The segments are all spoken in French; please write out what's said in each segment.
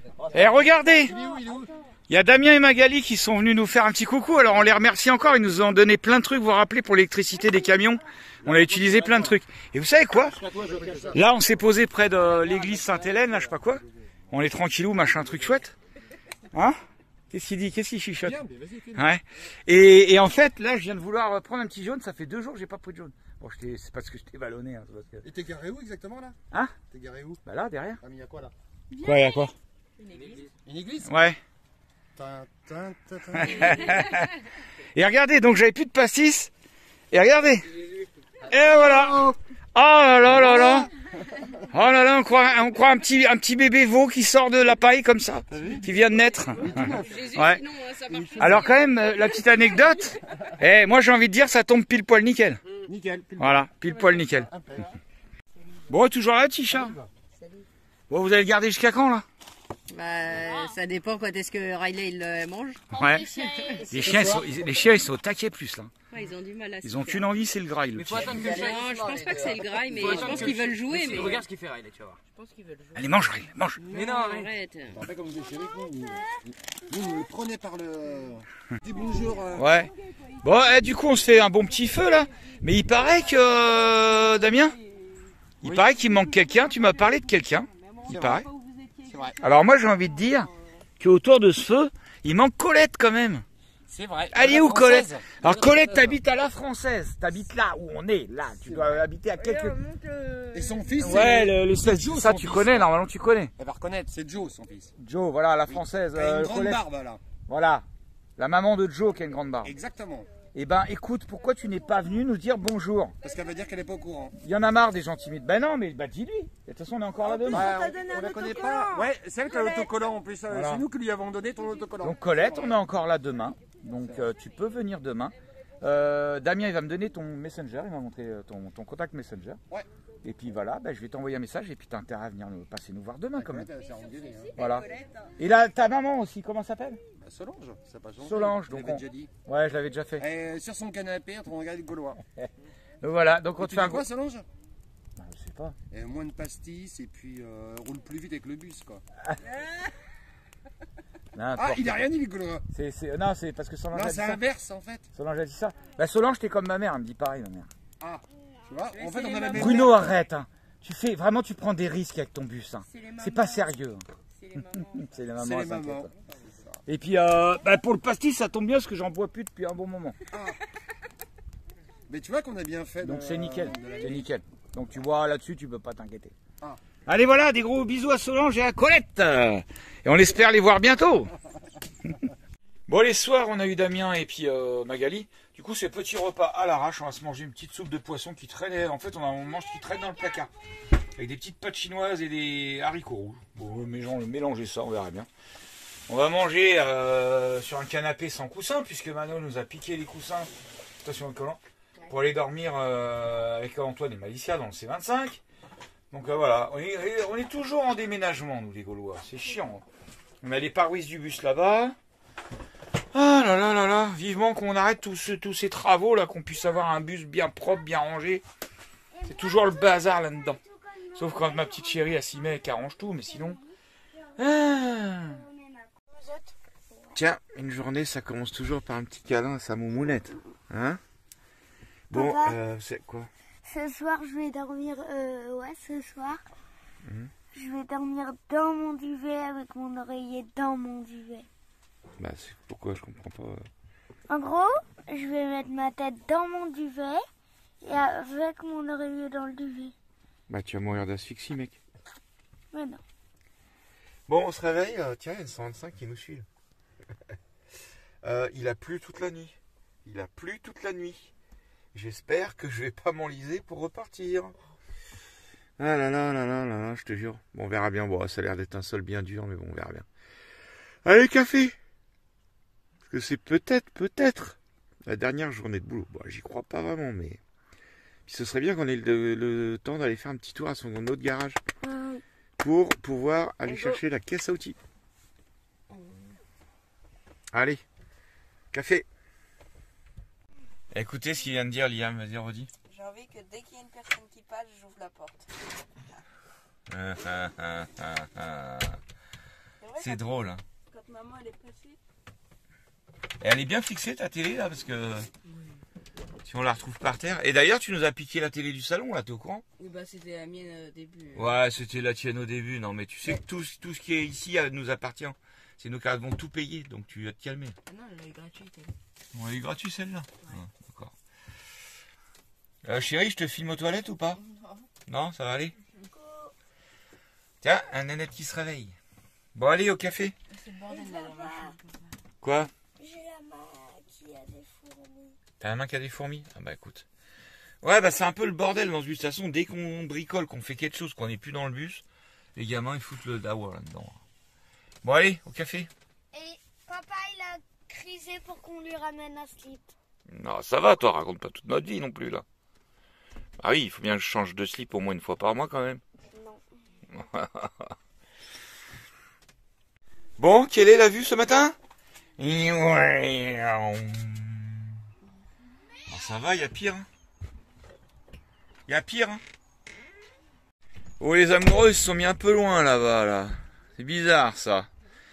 Eh, regardez, il y a Damien et Magali qui sont venus nous faire un petit coucou. Alors on les remercie encore, ils nous ont donné plein de trucs, vous vous rappelez, pour l'électricité des camions. On a utilisé plein de trucs. Et vous savez quoi? Là, on s'est posé près de l'église Sainte-Hélène, là, je sais pas quoi. On est tranquillou, machin, truc chouette. Hein? Qu'est-ce qu'il dit? Qu'est-ce qu'il chichote? Ouais. Et en fait, là, je viens de vouloir prendre un petit jaune. Ça fait 2 jours que j'ai pas pris de jaune. Bon, c'est parce que je t'ai ballonné. Hein, parce que... Et t'es garé où exactement là? Hein? T'es garé où? Bah là, derrière. Ah mais y'a quoi là? Quoi, y a quoi? Une église? Ouais. Et regardez, donc j'avais plus de pastis. Et regardez. Et voilà. Oh là là là là. Oh là là, on croit un petit bébé veau qui sort de la paille comme ça, qui vient de naître. Ouais. Alors quand même, la petite anecdote, moi j'ai envie de dire, ça tombe pile poil nickel. Nickel. Voilà, pile poil nickel. Bon, toujours là, Tisha. Bon, vous allez le garder jusqu'à quand là? Bah, ça dépend quand est-ce que Riley il le mange. Ouais. Les chiens ils sont au taquet plus là. Ouais, ils ont du mal à se Ils ont faire. qu'une envie, c'est le grail. Non, je pense pas que c'est le grail, mais je pense qu'ils veulent jouer. Mais regarde ce qu'il fait Riley, tu vas voir. je pense qu'ils veulent jouer. Allez, mange, Riley, mange. Mais non, Arrête. On fait comme des chéris, vous le prenez par le... Dis bonjour. Ouais. Bon, du coup, on se fait un bon petit feu là. Mais il paraît que Damien, il paraît qu'il manque quelqu'un. Tu m'as parlé de quelqu'un. Il paraît. C'est vrai. Alors moi, j'ai envie de dire qu'autour de ce feu, il manque Colette quand même. c'est vrai. Allez où Colette? Alors Colette, t'habites à la Française. T'habites là où on est. Là, tu dois habiter à quelques. Et son fils, Ouais, le Joe, ça son tu fils. connais normalement, tu connais. Elle va reconnaître, c'est Joe son fils. Joe, voilà, la Française. Il a une grande Colette. barbe là. Voilà, la maman de Joe qui a une grande barbe. Exactement. Eh ben, écoute, pourquoi tu n'es pas venu nous dire bonjour? Parce qu'elle va dire qu'elle est pas au courant. Il y en a marre des gens timides. Ben non, mais dis-lui. De toute façon, on est encore là demain. On la connaît pas. Ouais, c'est elle qui a l'autocollant en plus. Voilà. C'est nous qui lui avons donné ton autocollant. Donc Colette, on est encore là demain. Donc tu peux venir demain. Damien, il va me donner ton messenger. Il m'a montré ton contact messenger. Ouais. Et puis voilà, ben, je vais t'envoyer un message et puis t'as intérêt à venir passer nous voir demain quand même. Elle s'est engueulée, hein. Voilà. Et là, ta maman aussi, comment ça s'appelle? Bah, Solange, ça pas changé. Solange, Je donc l'avais on- déjà dit. Ouais, je l'avais déjà fait. Et sur son canapé, en train de regarder le Gaulois. Donc voilà, donc on te Tu fait fais un quoi, Solange? Ah, je sais pas. Et moins de pastis et puis roule plus vite avec le bus quoi. Ah, N'importe il a rien dit le Gaulois. Non, c'est parce que Solange Non, a dit c'est ça. inverse en fait. Solange a dit ça. Bah Solange, t'es comme ma mère, elle me dit pareil, ma mère. Ah, tu vois, en fait on a la même. Bruno, arrête. Hein. Tu prends des risques avec ton bus. Hein. C'est pas sérieux. Hein. C'est les mamans. C'est les elles s'inquiètent mamans. pas. Et puis pour le pastis, ça tombe bien parce que j'en bois plus depuis un bon moment. Mais tu vois qu'on a bien fait. Donc c'est nickel. de la C'est nuit. nickel. Donc tu vois là-dessus, tu peux pas t'inquiéter. Ah. Allez voilà, des gros bisous à Solange et à Colette. Et on espère les voir bientôt. Bon, les soirs, on a eu Damien et puis Magali. Du coup, c'est petit repas à l'arrache. On va se manger une petite soupe de poisson qui traînait. En fait, on mange qui traîne dans le placard. Avec des petites pâtes chinoises et des haricots rouges. Bon, mélanger ça, on verra bien. On va manger sur un canapé sans coussin, puisque Mano nous a piqué les coussins. Attention au collant. Pour aller dormir avec Antoine et Malicia dans le C25. Donc voilà, on est toujours en déménagement, nous les Gaulois. C'est chiant. Hein. On a les paroisses du bus là-bas. Ah là là là là, vivement qu'on arrête tous ces travaux là, qu'on puisse avoir un bus bien propre, bien rangé. C'est toujours le bazar là-dedans. Sauf quand ma petite chérie elle s'y met et qu'elle arrange tout, mais sinon... Ah. Tiens, une journée ça commence toujours par un petit câlin à sa moumounette. Hein? Bon, c'est quoi? Ce soir, je vais dormir. Ce soir, je vais dormir dans mon duvet avec mon oreiller dans mon duvet. Bah, c'est pourquoi je comprends pas. En gros, je vais mettre ma tête dans mon duvet et avec mon oreiller dans le duvet. Bah, tu vas mourir d'asphyxie, mec. Mais non. Bon, on se réveille. Tiens, il y a une 125 qui nous suit. Il a plu toute la nuit. J'espère que je vais pas m'enliser pour repartir. Ah là là là là là, je te jure. Bon, on verra bien. Bon, ça a l'air d'être un sol bien dur, mais bon, on verra bien. Allez, café. Parce que c'est peut-être la dernière journée de boulot. Bon, j'y crois pas vraiment, mais... Puis ce serait bien qu'on ait le temps d'aller faire un petit tour à son autre garage. Pour pouvoir aller chercher la caisse à outils. Allez, café. Écoutez ce qu'il vient de dire, Liam, vas-y, redis. J'ai envie que dès qu'il y a une personne qui passe, j'ouvre la porte. C'est drôle. Hein. Quand maman elle est passée. Et elle est bien fixée ta télé là parce que si on la retrouve par terre. Et d'ailleurs tu nous as piqué la télé du salon là, t'es au courant? Oui bah c'était la mienne au début. Ouais, c'était la tienne au début. Non mais tu sais que tout ce qui est ici nous appartient. C'est nous qui avons tout payé, donc tu vas te calmer. Ah non, elle est gratuite. Bon, elle est gratuite celle-là. Ouais. Ah, d'accord. Chérie, je te filme aux toilettes ou pas? Non, ça va aller? Tiens, un nénette qui se réveille. Bon, allez, au café. C'est le bordel là dans ma chambre. Quoi? J'ai la main qui a des fourmis. T'as la main qui a des fourmis? Ah bah écoute. Ouais, bah c'est un peu le bordel dans ce bus. De toute façon, dès qu'on bricole, qu'on fait quelque chose, qu'on n'est plus dans le bus, les gamins, ils foutent le dawa là-dedans. Bon, allez, au café. Et papa, il a crisé pour qu'on lui ramène un slip. Non, ça va, toi, raconte pas toute notre vie non plus, là. Ah oui, il faut bien que je change de slip au moins une fois par mois, quand même. Non. Bon, quelle est la vue ce matin? Bon, ça va, il y a pire. Hein. Il y a pire. Hein. Oh, les amoureux ils se sont mis un peu loin là-bas, là. C'est bizarre, ça.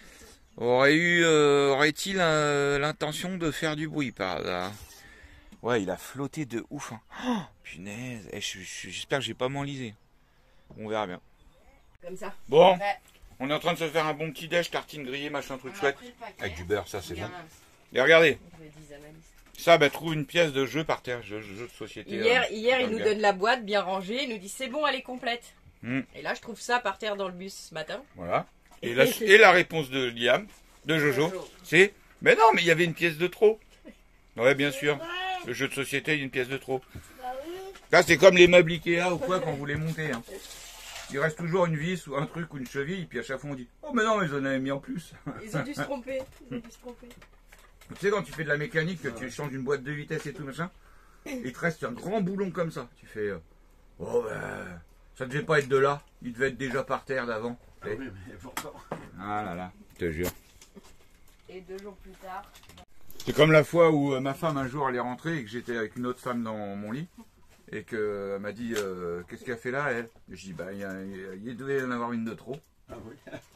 Aurait-il l'intention de faire du bruit par hasard? Ouais, il a flotté de ouf. Hein. Oh, punaise. J'espère que j'ai pas m'enlisé. On verra bien. Comme ça. Bon, Ouais. on est en train de se faire un bon petit déj, tartine grillée, machin, truc chouette. Après le paquet. Avec du beurre, ça c'est bon. Gamin. Et regardez, Je le dis à Malice. ça, bah, trouve une pièce de jeu par terre, jeu de société. Hier, dans il le nous gars. donne la boîte bien rangée, il nous dit c'est bon, elle est complète. Hmm. Et là, je trouve ça par terre dans le bus ce matin. Voilà. Et la réponse de Liam, de Jojo, c'est mais non, mais il y avait une pièce de trop. Ouais, bien sûr. Le jeu de société, il y a une pièce de trop. Bah oui. Là, c'est comme les meubles Ikea ou quoi quand vous les montez. Hein. Il reste toujours une vis ou un truc ou une cheville, puis à chaque fois on dit oh, mais non, mais ils en avaient mis en plus. Ils ont dû se tromper. Ils ont dû se tromper. Tu sais, quand tu fais de la mécanique, que tu changes une boîte de vitesse et tout machin, il te reste un grand boulon comme ça. Tu fais oh, ben, ça devait pas être de là, il devait être déjà par terre d'avant. Ah oui, mais pourtant. Ah là là, je te jure. Et 2 jours plus tard. C'est comme la fois où ma femme un jour elle est rentrée et que j'étais avec une autre femme dans mon lit et qu'elle m'a dit qu'est-ce qu'elle fait là elle? Et je dis bah il devait y en avoir une de trop. Ah oui.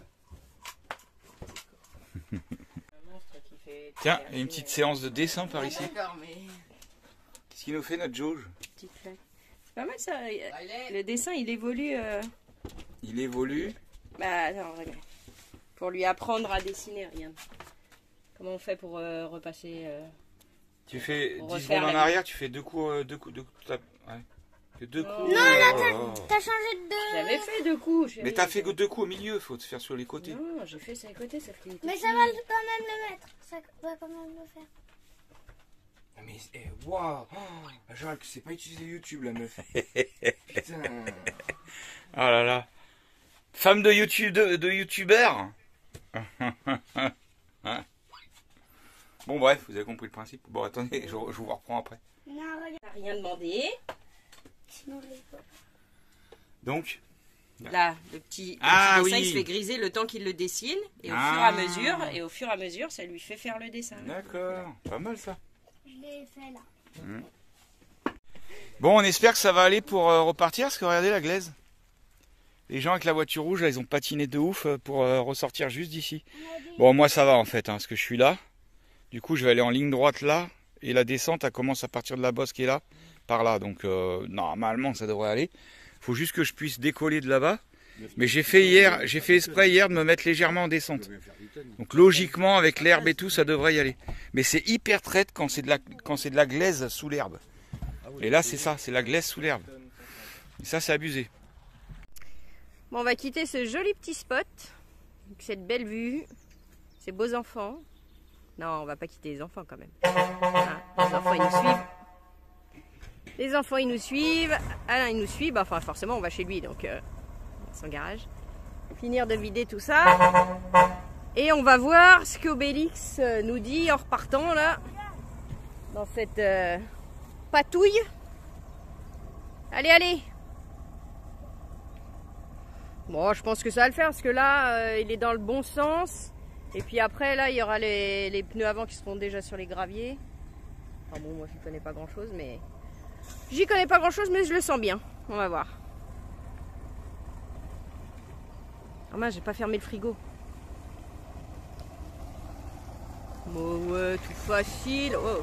Un monstre qui fait. Tiens, il y a une petite séance de dessin par ici. D'accord, mais. Qu'est-ce qu'il nous fait notre jauge? Petite flaque. C'est pas mal ça. Le dessin il évolue. Il évolue. Bah attends, regarde. Pour lui apprendre à dessiner, regarde. Comment on fait pour repasser Tu fais Pour 10 refaire secondes en la- arrière, tu fais deux coups. Ouais. Que deux Non. coups. Non, là, T'as changé de... J'avais fait 2 coups. chérie. mais t'as fait que deux coups au milieu, faut te faire sur les côtés. Non, j'ai fait sur les côtés, sauf qu'il était Mais ça fini. va quand même le mettre. Ça va quand même le faire. Mais waouh, Jacques, c'est pas utiliser YouTube la meuf. Putain. Oh là là. Femme de YouTube, de youtubeur. Bon bref, vous avez compris le principe. Bon attendez, je vous reprends après. Non, regarde. T'as rien demandé. Sinon, je l'ai pas. Donc, Là, le petit Ah, dessin, oui. il se fait griser le temps qu'il le dessine. Et au Ah. fur et à mesure, ça lui fait faire le dessin. d'accord, pas mal ça. Je l'ai fait là. Bon, on espère que ça va aller pour repartir, parce que regardez la glaise. Les gens avec la voiture rouge, là, ils ont patiné de ouf pour ressortir juste d'ici. Bon, moi ça va en fait, hein, parce que je suis là. Du coup, je vais aller en ligne droite là, et la descente, elle commence à partir de la bosse qui est là, par là. Donc, normalement, ça devrait aller. Faut juste que je puisse décoller de là-bas. Mais j'ai fait exprès hier de me mettre légèrement en descente. Donc logiquement, avec l'herbe et tout, ça devrait y aller. Mais c'est hyper traite quand c'est de la glaise sous l'herbe. Et là, c'est ça, c'est la glaise sous l'herbe. Et ça, c'est abusé. Bon, on va quitter ce joli petit spot, avec cette belle vue, ces beaux enfants. Non, on va pas quitter les enfants quand même. Hein, les enfants, ils nous suivent. Les enfants, ils nous suivent. Alain, il nous suit. Bah, enfin, forcément, on va chez lui, donc son garage. Finir de vider tout ça. Et on va voir ce qu'Obélix nous dit en repartant, là, dans cette patouille. Allez, allez! Bon, je pense que ça va le faire parce que là, il est dans le bon sens. Et puis après, là, il y aura les pneus avant qui seront déjà sur les graviers. Enfin bon, moi, je connais pas grand-chose, mais... J'y connais pas grand-chose, mais je le sens bien. On va voir. Ah mince, j'ai pas fermé le frigo. Bon, ouais, tout facile. Oh,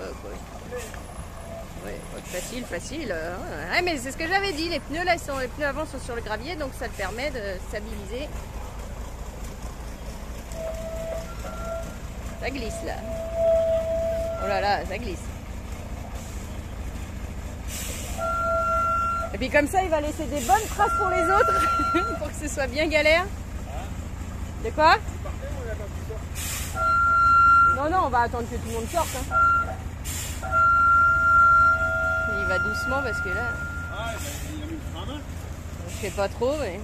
ouais, facile. Ouais, mais c'est ce que j'avais dit. Les pneus là, les pneus avant sont sur le gravier, donc ça te permet de stabiliser. Ça glisse là. Oh là là, ça glisse. Et puis comme ça, il va laisser des bonnes traces pour les autres, pour que ce soit bien galère. De quoi? Non, on va attendre que tout le monde sorte. Hein. Il va doucement parce que là... Je sais pas trop, mais...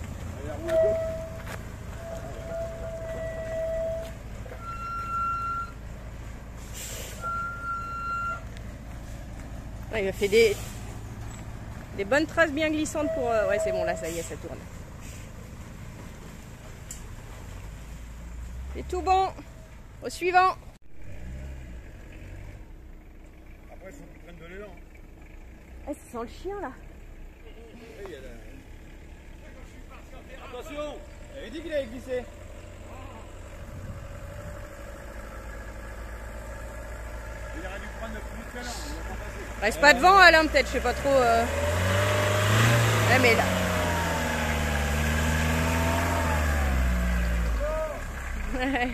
Ouais, il a fait des bonnes traces bien glissantes pour... Ouais, c'est bon, là, ça y est, ça tourne. C'est tout bon. Au suivant. Après, il faut qu'ils prennent de l'élan. Eh, ça sent le chien, là. Attention, il avait dit qu'il allait glisser. Il aurait dû prendre le plus de l'élan, il va pas passer. Reste pas devant, Alain, peut-être, je sais pas trop. Ouais, mais là. Ouais.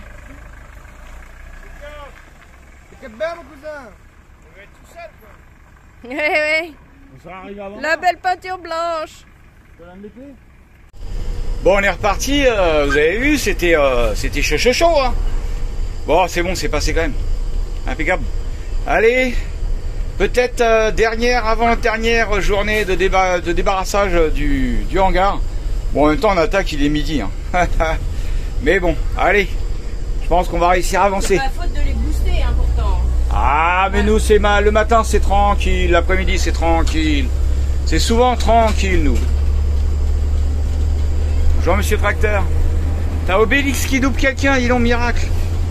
C'est que mon cousin. On va être tout seul, quoi. Ouais. On sera arrivé avant. La belle peinture blanche. Tu vas l'embêter? Bon, on est reparti, vous avez vu, c'était chaud, hein. Bon, c'est bon, c'est passé quand même. Impeccable. Allez, peut-être avant-dernière journée de débarrassage du hangar. Bon, en même temps, on attaque, il est midi. Hein. Mais bon, allez, je pense qu'on va réussir à avancer. C'est pas la faute de les booster, hein, pourtant. Ah, mais nous, c'est mal. Le matin, c'est tranquille. L'après-midi, c'est tranquille. C'est souvent tranquille, nous. Bonjour, monsieur Tracteur. T'as Obélix qui double quelqu'un, dis donc, miracle.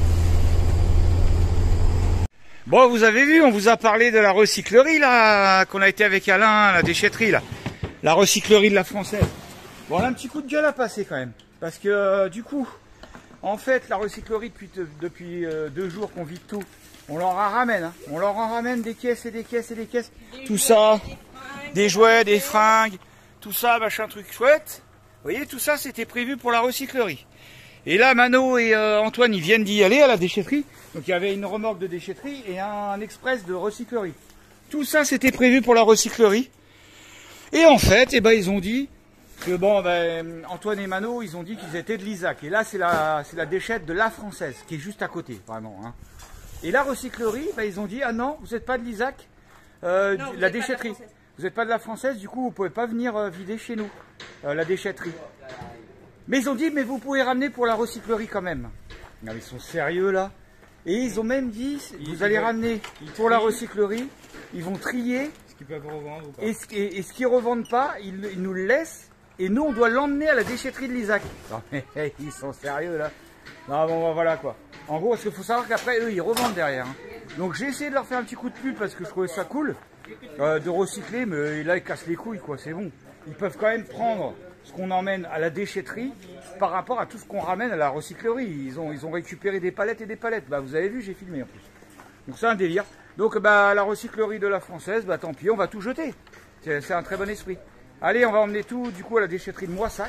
Bon, vous avez vu, on vous a parlé de la recyclerie, là, qu'on a été avec Alain, la déchetterie, là. La recyclerie de la Française. Bon, on a un petit coup de gueule à passer, quand même. Parce que, du coup, en fait, la recyclerie, depuis 2 jours qu'on vide tout, on leur en ramène, hein. On leur en ramène des caisses et des caisses et des caisses. Tout ça, des jouets, des fringues, tout ça, machin, truc chouette. Vous voyez, tout ça, c'était prévu pour la recyclerie. Et là, Mano et Antoine, ils viennent d'y aller à la déchetterie. Donc, il y avait une remorque de déchetterie et un express de recyclerie. Tout ça, c'était prévu pour la recyclerie. Et en fait, eh ben, ils ont dit que, bon, ben, Antoine et Mano, ils ont dit qu'ils étaient de l'Isaac. Et là, c'est la déchette de la Française, qui est juste à côté, vraiment. Hein. Et la recyclerie, ben, ils ont dit, ah non, vous n'êtes pas de l'Isaac, la déchetterie. Vous n'êtes pas de la Française, du coup, vous ne pouvez pas venir vider chez nous, la déchetterie. Mais ils ont dit, mais vous pouvez ramener pour la recyclerie quand même. Non, ils sont sérieux là. Et ils ont même dit, vous allez ramener pour la recyclerie, ils vont trier. Ce qu'ils peuvent revendre ou pas. Et ce qu'ils ne revendent pas, ils nous le laissent. Et nous, on doit l'emmener à la déchetterie de l'Isaac. Non, mais ils sont sérieux là. Non, bon, voilà quoi. En gros, parce qu'il faut savoir qu'après, eux, ils revendent derrière. Hein. Donc j'ai essayé de leur faire un petit coup de pub parce que je trouvais ça cool de recycler, mais là, ils cassent les couilles quoi, c'est bon. Ils peuvent quand même prendre ce qu'on emmène à la déchetterie par rapport à tout ce qu'on ramène à la recyclerie. Ils ont récupéré des palettes et des palettes. Bah, vous avez vu, j'ai filmé en plus. Donc c'est un délire. Donc bah, la recyclerie de la Française, bah tant pis, on va tout jeter. C'est un très bon esprit. Allez, on va emmener tout du coup à la déchetterie de Moissac.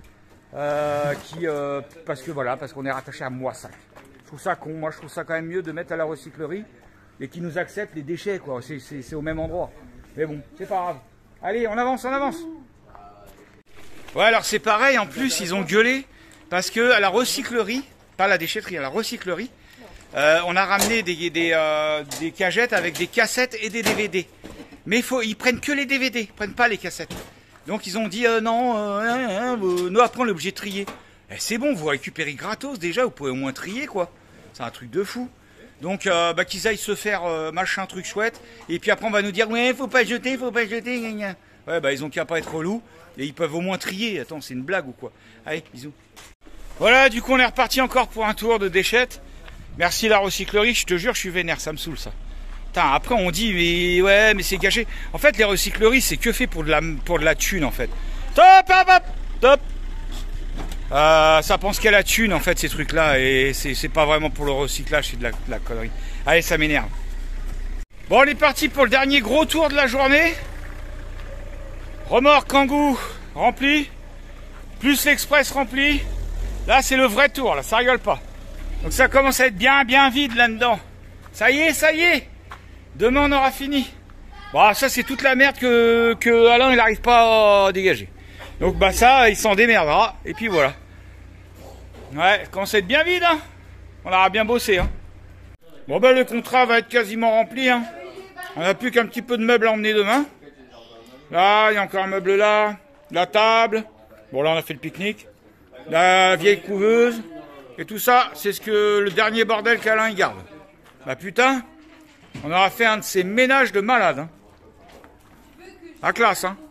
Parce que voilà, parce qu'on est rattaché à Moissac. Je trouve ça con, moi je trouve ça quand même mieux de mettre à la recyclerie et qu'ils nous acceptent les déchets quoi. C'est au même endroit. Mais bon, c'est pas grave. Allez, on avance, on avance. Ouais, alors c'est pareil, en plus ils ont gueulé parce que à la recyclerie, pas à la déchetterie, à la recyclerie, on a ramené des cagettes avec des cassettes et des DVD. Mais ils prennent que les DVD, ils prennent pas les cassettes. Donc ils ont dit non, nous après on est obligé de trier. Eh, c'est bon, vous récupérez gratos déjà, vous pouvez au moins trier quoi. C'est un truc de fou. Donc bah, qu'ils aillent se faire machin truc chouette. Et puis après on va nous dire ouais, faut pas jeter, faut pas jeter. Gna gna. Ouais bah ils ont qu'à pas être relous. Et ils peuvent au moins trier. Attends, c'est une blague ou quoi? Allez, bisous. Voilà, du coup on est reparti encore pour un tour de déchettes. Merci la recyclerie, je te jure, je suis vénère, ça me saoule ça. Putain, après on dit mais ouais, mais c'est gâché. En fait, les recycleries, c'est que fait pour de la thune en fait. Top, hop, hop, top. Ça pense qu'à la thune en fait ces trucs là et c'est pas vraiment pour le recyclage, c'est de la connerie. Allez, ça m'énerve. Bon, on est parti pour le dernier gros tour de la journée. Remorque Kangoo rempli, plus l'Express rempli. Là c'est le vrai tour, là ça rigole pas. Donc ça commence à être bien vide là-dedans. Ça y est. Demain on aura fini. Bon, ça c'est toute la merde que Alain il n'arrive pas à dégager. Donc bah ça il s'en démerdera et puis voilà. Ouais, quand c'est bien vide, hein. On aura bien bossé, hein. Bon bah le contrat va être quasiment rempli, hein. On n'a plus qu'un petit peu de meubles à emmener demain. Là, il y a encore un meuble là, la table. Bon là on a fait le pique-nique. La vieille couveuse. Et tout ça, c'est ce que le dernier bordel qu'Alain il garde. Bah putain, on aura fait un de ces ménages de malades, hein. À classe, hein.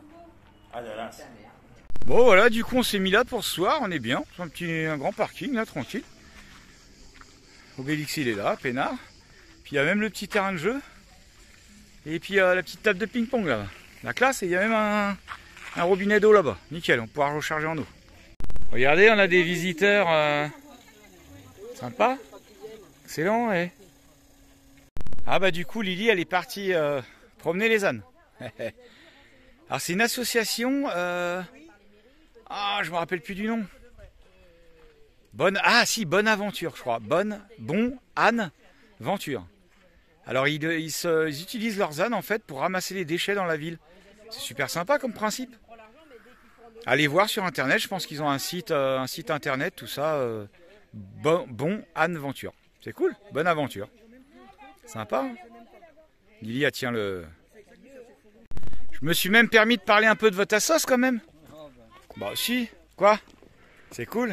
Bon voilà, du coup on s'est mis là pour ce soir, on est bien. C'est un grand parking là, tranquille. Obélix il est là, peinard. Puis il y a même le petit terrain de jeu. Et puis la petite table de ping-pong là-bas. La classe, et il y a même un robinet d'eau là-bas. Nickel, on pourra recharger en eau. Regardez, on a des visiteurs sympa. Excellent, ouais. Ah bah du coup Lily elle est partie promener les ânes. Alors c'est une association, je me rappelle plus du nom. Bonne Aventure je crois. Bon âne Venture. Alors ils utilisent leurs ânes en fait pour ramasser les déchets dans la ville. C'est super sympa comme principe. Allez voir sur internet, je pense qu'ils ont un site internet, tout ça. Bon âne Venture. C'est cool, bonne aventure. Sympa. Hein. Lily, tiens le... Je me suis même permis de parler un peu de votre assos quand même. Bah si, quoi? C'est cool.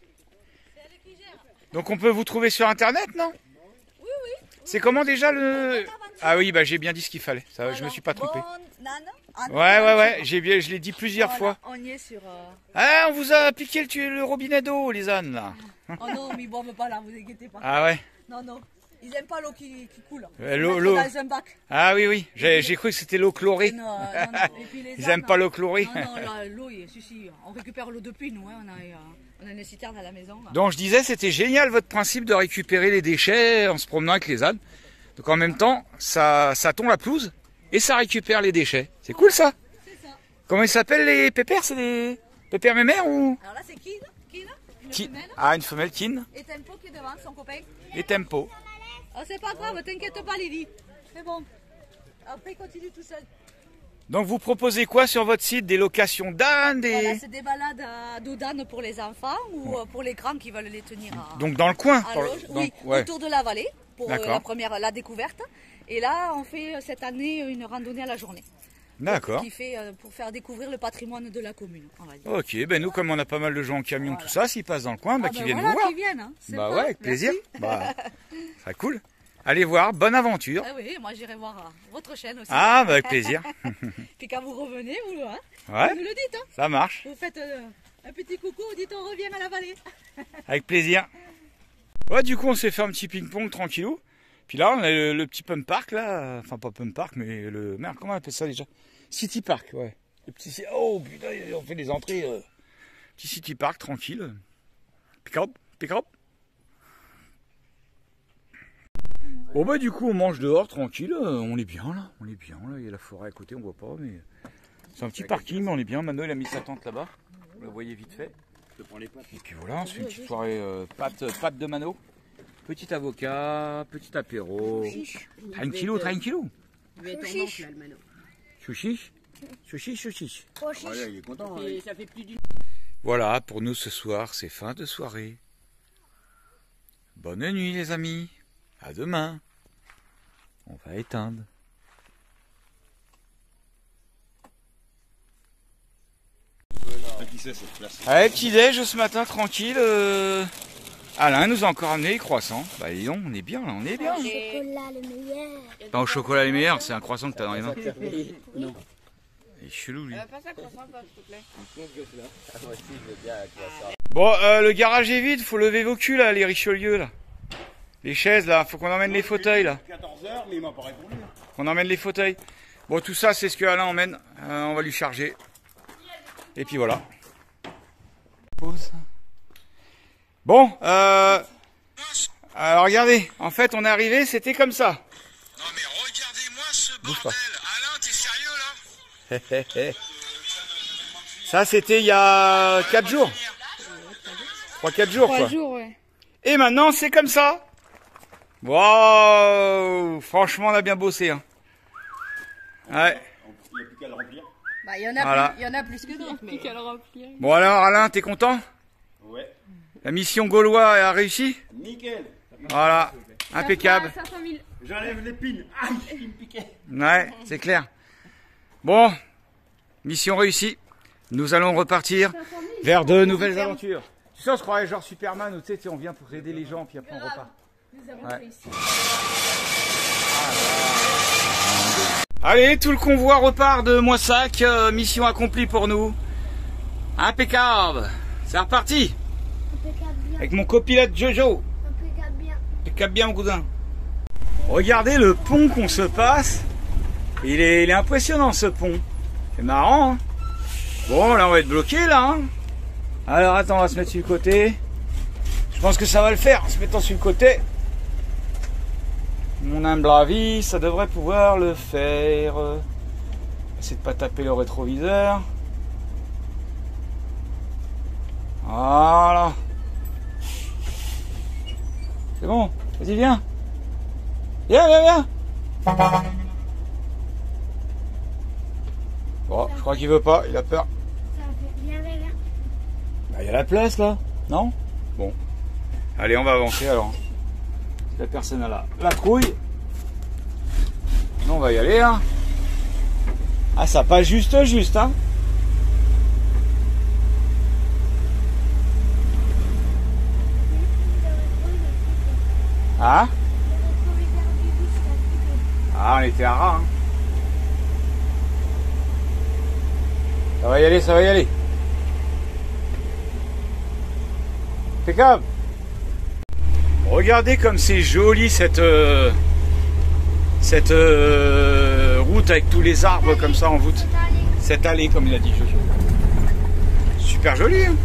Donc on peut vous trouver sur internet, non? Oui. C'est comment déjà le... Ah oui, bah j'ai bien dit ce qu'il fallait. Ça, je me suis pas trompé. Ouais. Je l'ai dit plusieurs fois. On y est sur... Ah, on vous a piqué le robinet d'eau, les ânes, là. Oh non, mais ils boivent pas là, vous inquiétez pas. Ah ouais? Non. Ils aiment pas l'eau qui coule. L'eau. Dans un bac. Ah oui. J'ai cru que c'était l'eau chlorée. Non. Et puis les Ils aiment pas l'eau chlorée. Non, l'eau, si. On récupère l'eau depuis, nous. Hein. On a une citerne à la maison. Là. Donc je disais, c'était génial votre principe de récupérer les déchets en se promenant avec les ânes. Donc en même temps, ça tond la pelouse et ça récupère les déchets. C'est cool ça. C'est ça. Comment ils s'appellent les pépères? C'est des pépères mémères ou... Alors là, c'est Kin, une femelle. Ah, une femelle Kin. Et Tempo qui est devant, son copain. Et Tempo. Oh, c'est pas grave, t'inquiète pas, Lily. C'est bon. Après, continue tout seul. Donc vous proposez quoi sur votre site? Des locations d'ânes, Voilà, c'est des balades d'eau d'âne pour les enfants ou pour les grands qui veulent les tenir à... Donc dans le coin à loge. Oui, ouais. autour de la vallée pour la découverte. Et là, on fait cette année une randonnée à la journée. D'accord. Qui fait pour faire découvrir le patrimoine de la commune, on va dire. Ok, ben nous comme on a pas mal de gens en camion, tout ça, s'ils passent dans le coin, qu'ils viennent voilà, nous voir. qu'ils viennent, hein. Bah ouais, avec plaisir. Bah, ça serait cool. Allez voir, bonne aventure. Ah oui, moi j'irai voir votre chaîne aussi. Ah, bah avec plaisir. Puis quand vous revenez, vous ouais, nous le dites. Hein. Ça marche. Vous faites un petit coucou, vous dites on revient à la vallée. Avec plaisir. Ouais, du coup on s'est fait un petit ping-pong tranquillou. Puis là on a le petit pump park là, enfin pas pump park mais le... Merde, comment on appelle ça déjà? City Park, ouais. Le petit... Oh putain, on fait des entrées. Petit City Park tranquille. Pick-up. Bon bah du coup on mange dehors tranquille, on est bien là, il y a la forêt à côté, on voit pas mais c'est un petit parking, mais on est bien. Mano il a mis sa tente là-bas, vous la voyez vite fait. Et puis voilà, on se fait une petite soirée pâte de Mano, petit avocat, petit apéro, tranquillou. Chouchiche. Chouchiche. Voilà, il est content. Hein. Ça fait plus d'une... Voilà, pour nous ce soir, c'est fin de soirée. Bonne nuit les amis. À demain. On va éteindre. Allez, petit déj ce matin tranquille. Alain nous a encore amené les croissants. Bah dis donc, on est bien là, on est bien. Chocolat le meilleur. Pas au chocolat les meilleurs, c'est un croissant que t'as dans les mains. Non. Il est chelou lui. Passe un croissant, s'il te plaît. Bon, le garage est vide, faut lever vos culs là, les Richelieu là. Les chaises là, faut qu'on emmène les fauteuils là. 14h, mais il m'a pas répondu. On emmène les fauteuils. Bon, tout ça, c'est ce que Alain emmène. On va lui charger. Et puis voilà. Pause. Bon, alors regardez, en fait on est arrivé, c'était comme ça. Non mais regardez-moi ce Bouge pas. bordel. Alain, t'es sérieux là? Ça c'était il y a 4 jours. 3-4 jours quoi. 3 jours, ouais. Et maintenant c'est comme ça. Waouh, franchement on a bien bossé. Hein. Ouais. Bah, il y en a Voilà. plus, il y en a plus que d'autres. Mais... Bon alors Alain, t'es content? Ouais. La mission gaulois a réussi? Nickel. Voilà, impeccable. J'enlève l'épine. Aïe, il me piquait. Ouais, c'est clair. Bon, mission réussie. Nous allons repartir vers de nouvelles aventures. Tu sais, on se croirait genre Superman où tu sais, on vient pour aider les gens puis après on repart. Ouais. Allez, tout le convoi repart de Moissac. Mission accomplie pour nous. Impeccable. C'est reparti. Impeccable bien. Avec mon copilote Jojo. Impeccable bien. Impeccable bien mon cousin. Regardez le pont qu'on se passe. Il est impressionnant ce pont. C'est marrant. Hein, bon, là on va être bloqué là. Hein. Alors attends, on va se mettre sur le côté. Je pense que ça va le faire en se mettant sur le côté. Mon humble avis, ça devrait pouvoir le faire. Essaye de pas taper le rétroviseur. Voilà. C'est bon, vas-y viens. Viens. Bon, je crois qu'il veut pas, il a peur. Ça fait bien. Bah, il y a la place là, non? Bon. Allez, on va avancer alors. Si la personne a la trouille. Non, on va y aller hein. Ah, ça passe juste hein. Ah? Ah, on était à ras hein. Ça va y aller. Impeccable. Regardez comme c'est joli cette route avec tous les arbres comme ça en voûte. Cette allée comme il a dit Jojo. Super joli. Hein.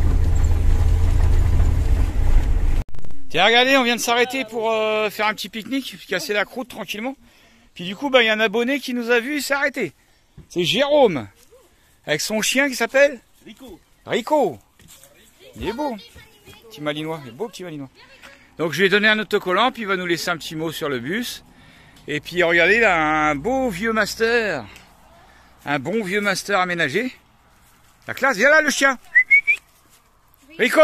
Tiens, regardez, on vient de s'arrêter pour faire un petit pique-nique, casser la croûte tranquillement. Puis du coup, il y a un abonné qui nous a vu s'est arrêté. C'est Jérôme. Avec son chien qui s'appelle Rico. Il est beau. Petit malinois. Il est beau petit malinois. Donc je lui ai donné un autocollant, puis il va nous laisser un petit mot sur le bus. Et puis regardez, il a un beau vieux master. Un bon vieux master aménagé. La classe, viens là le chien. Rico.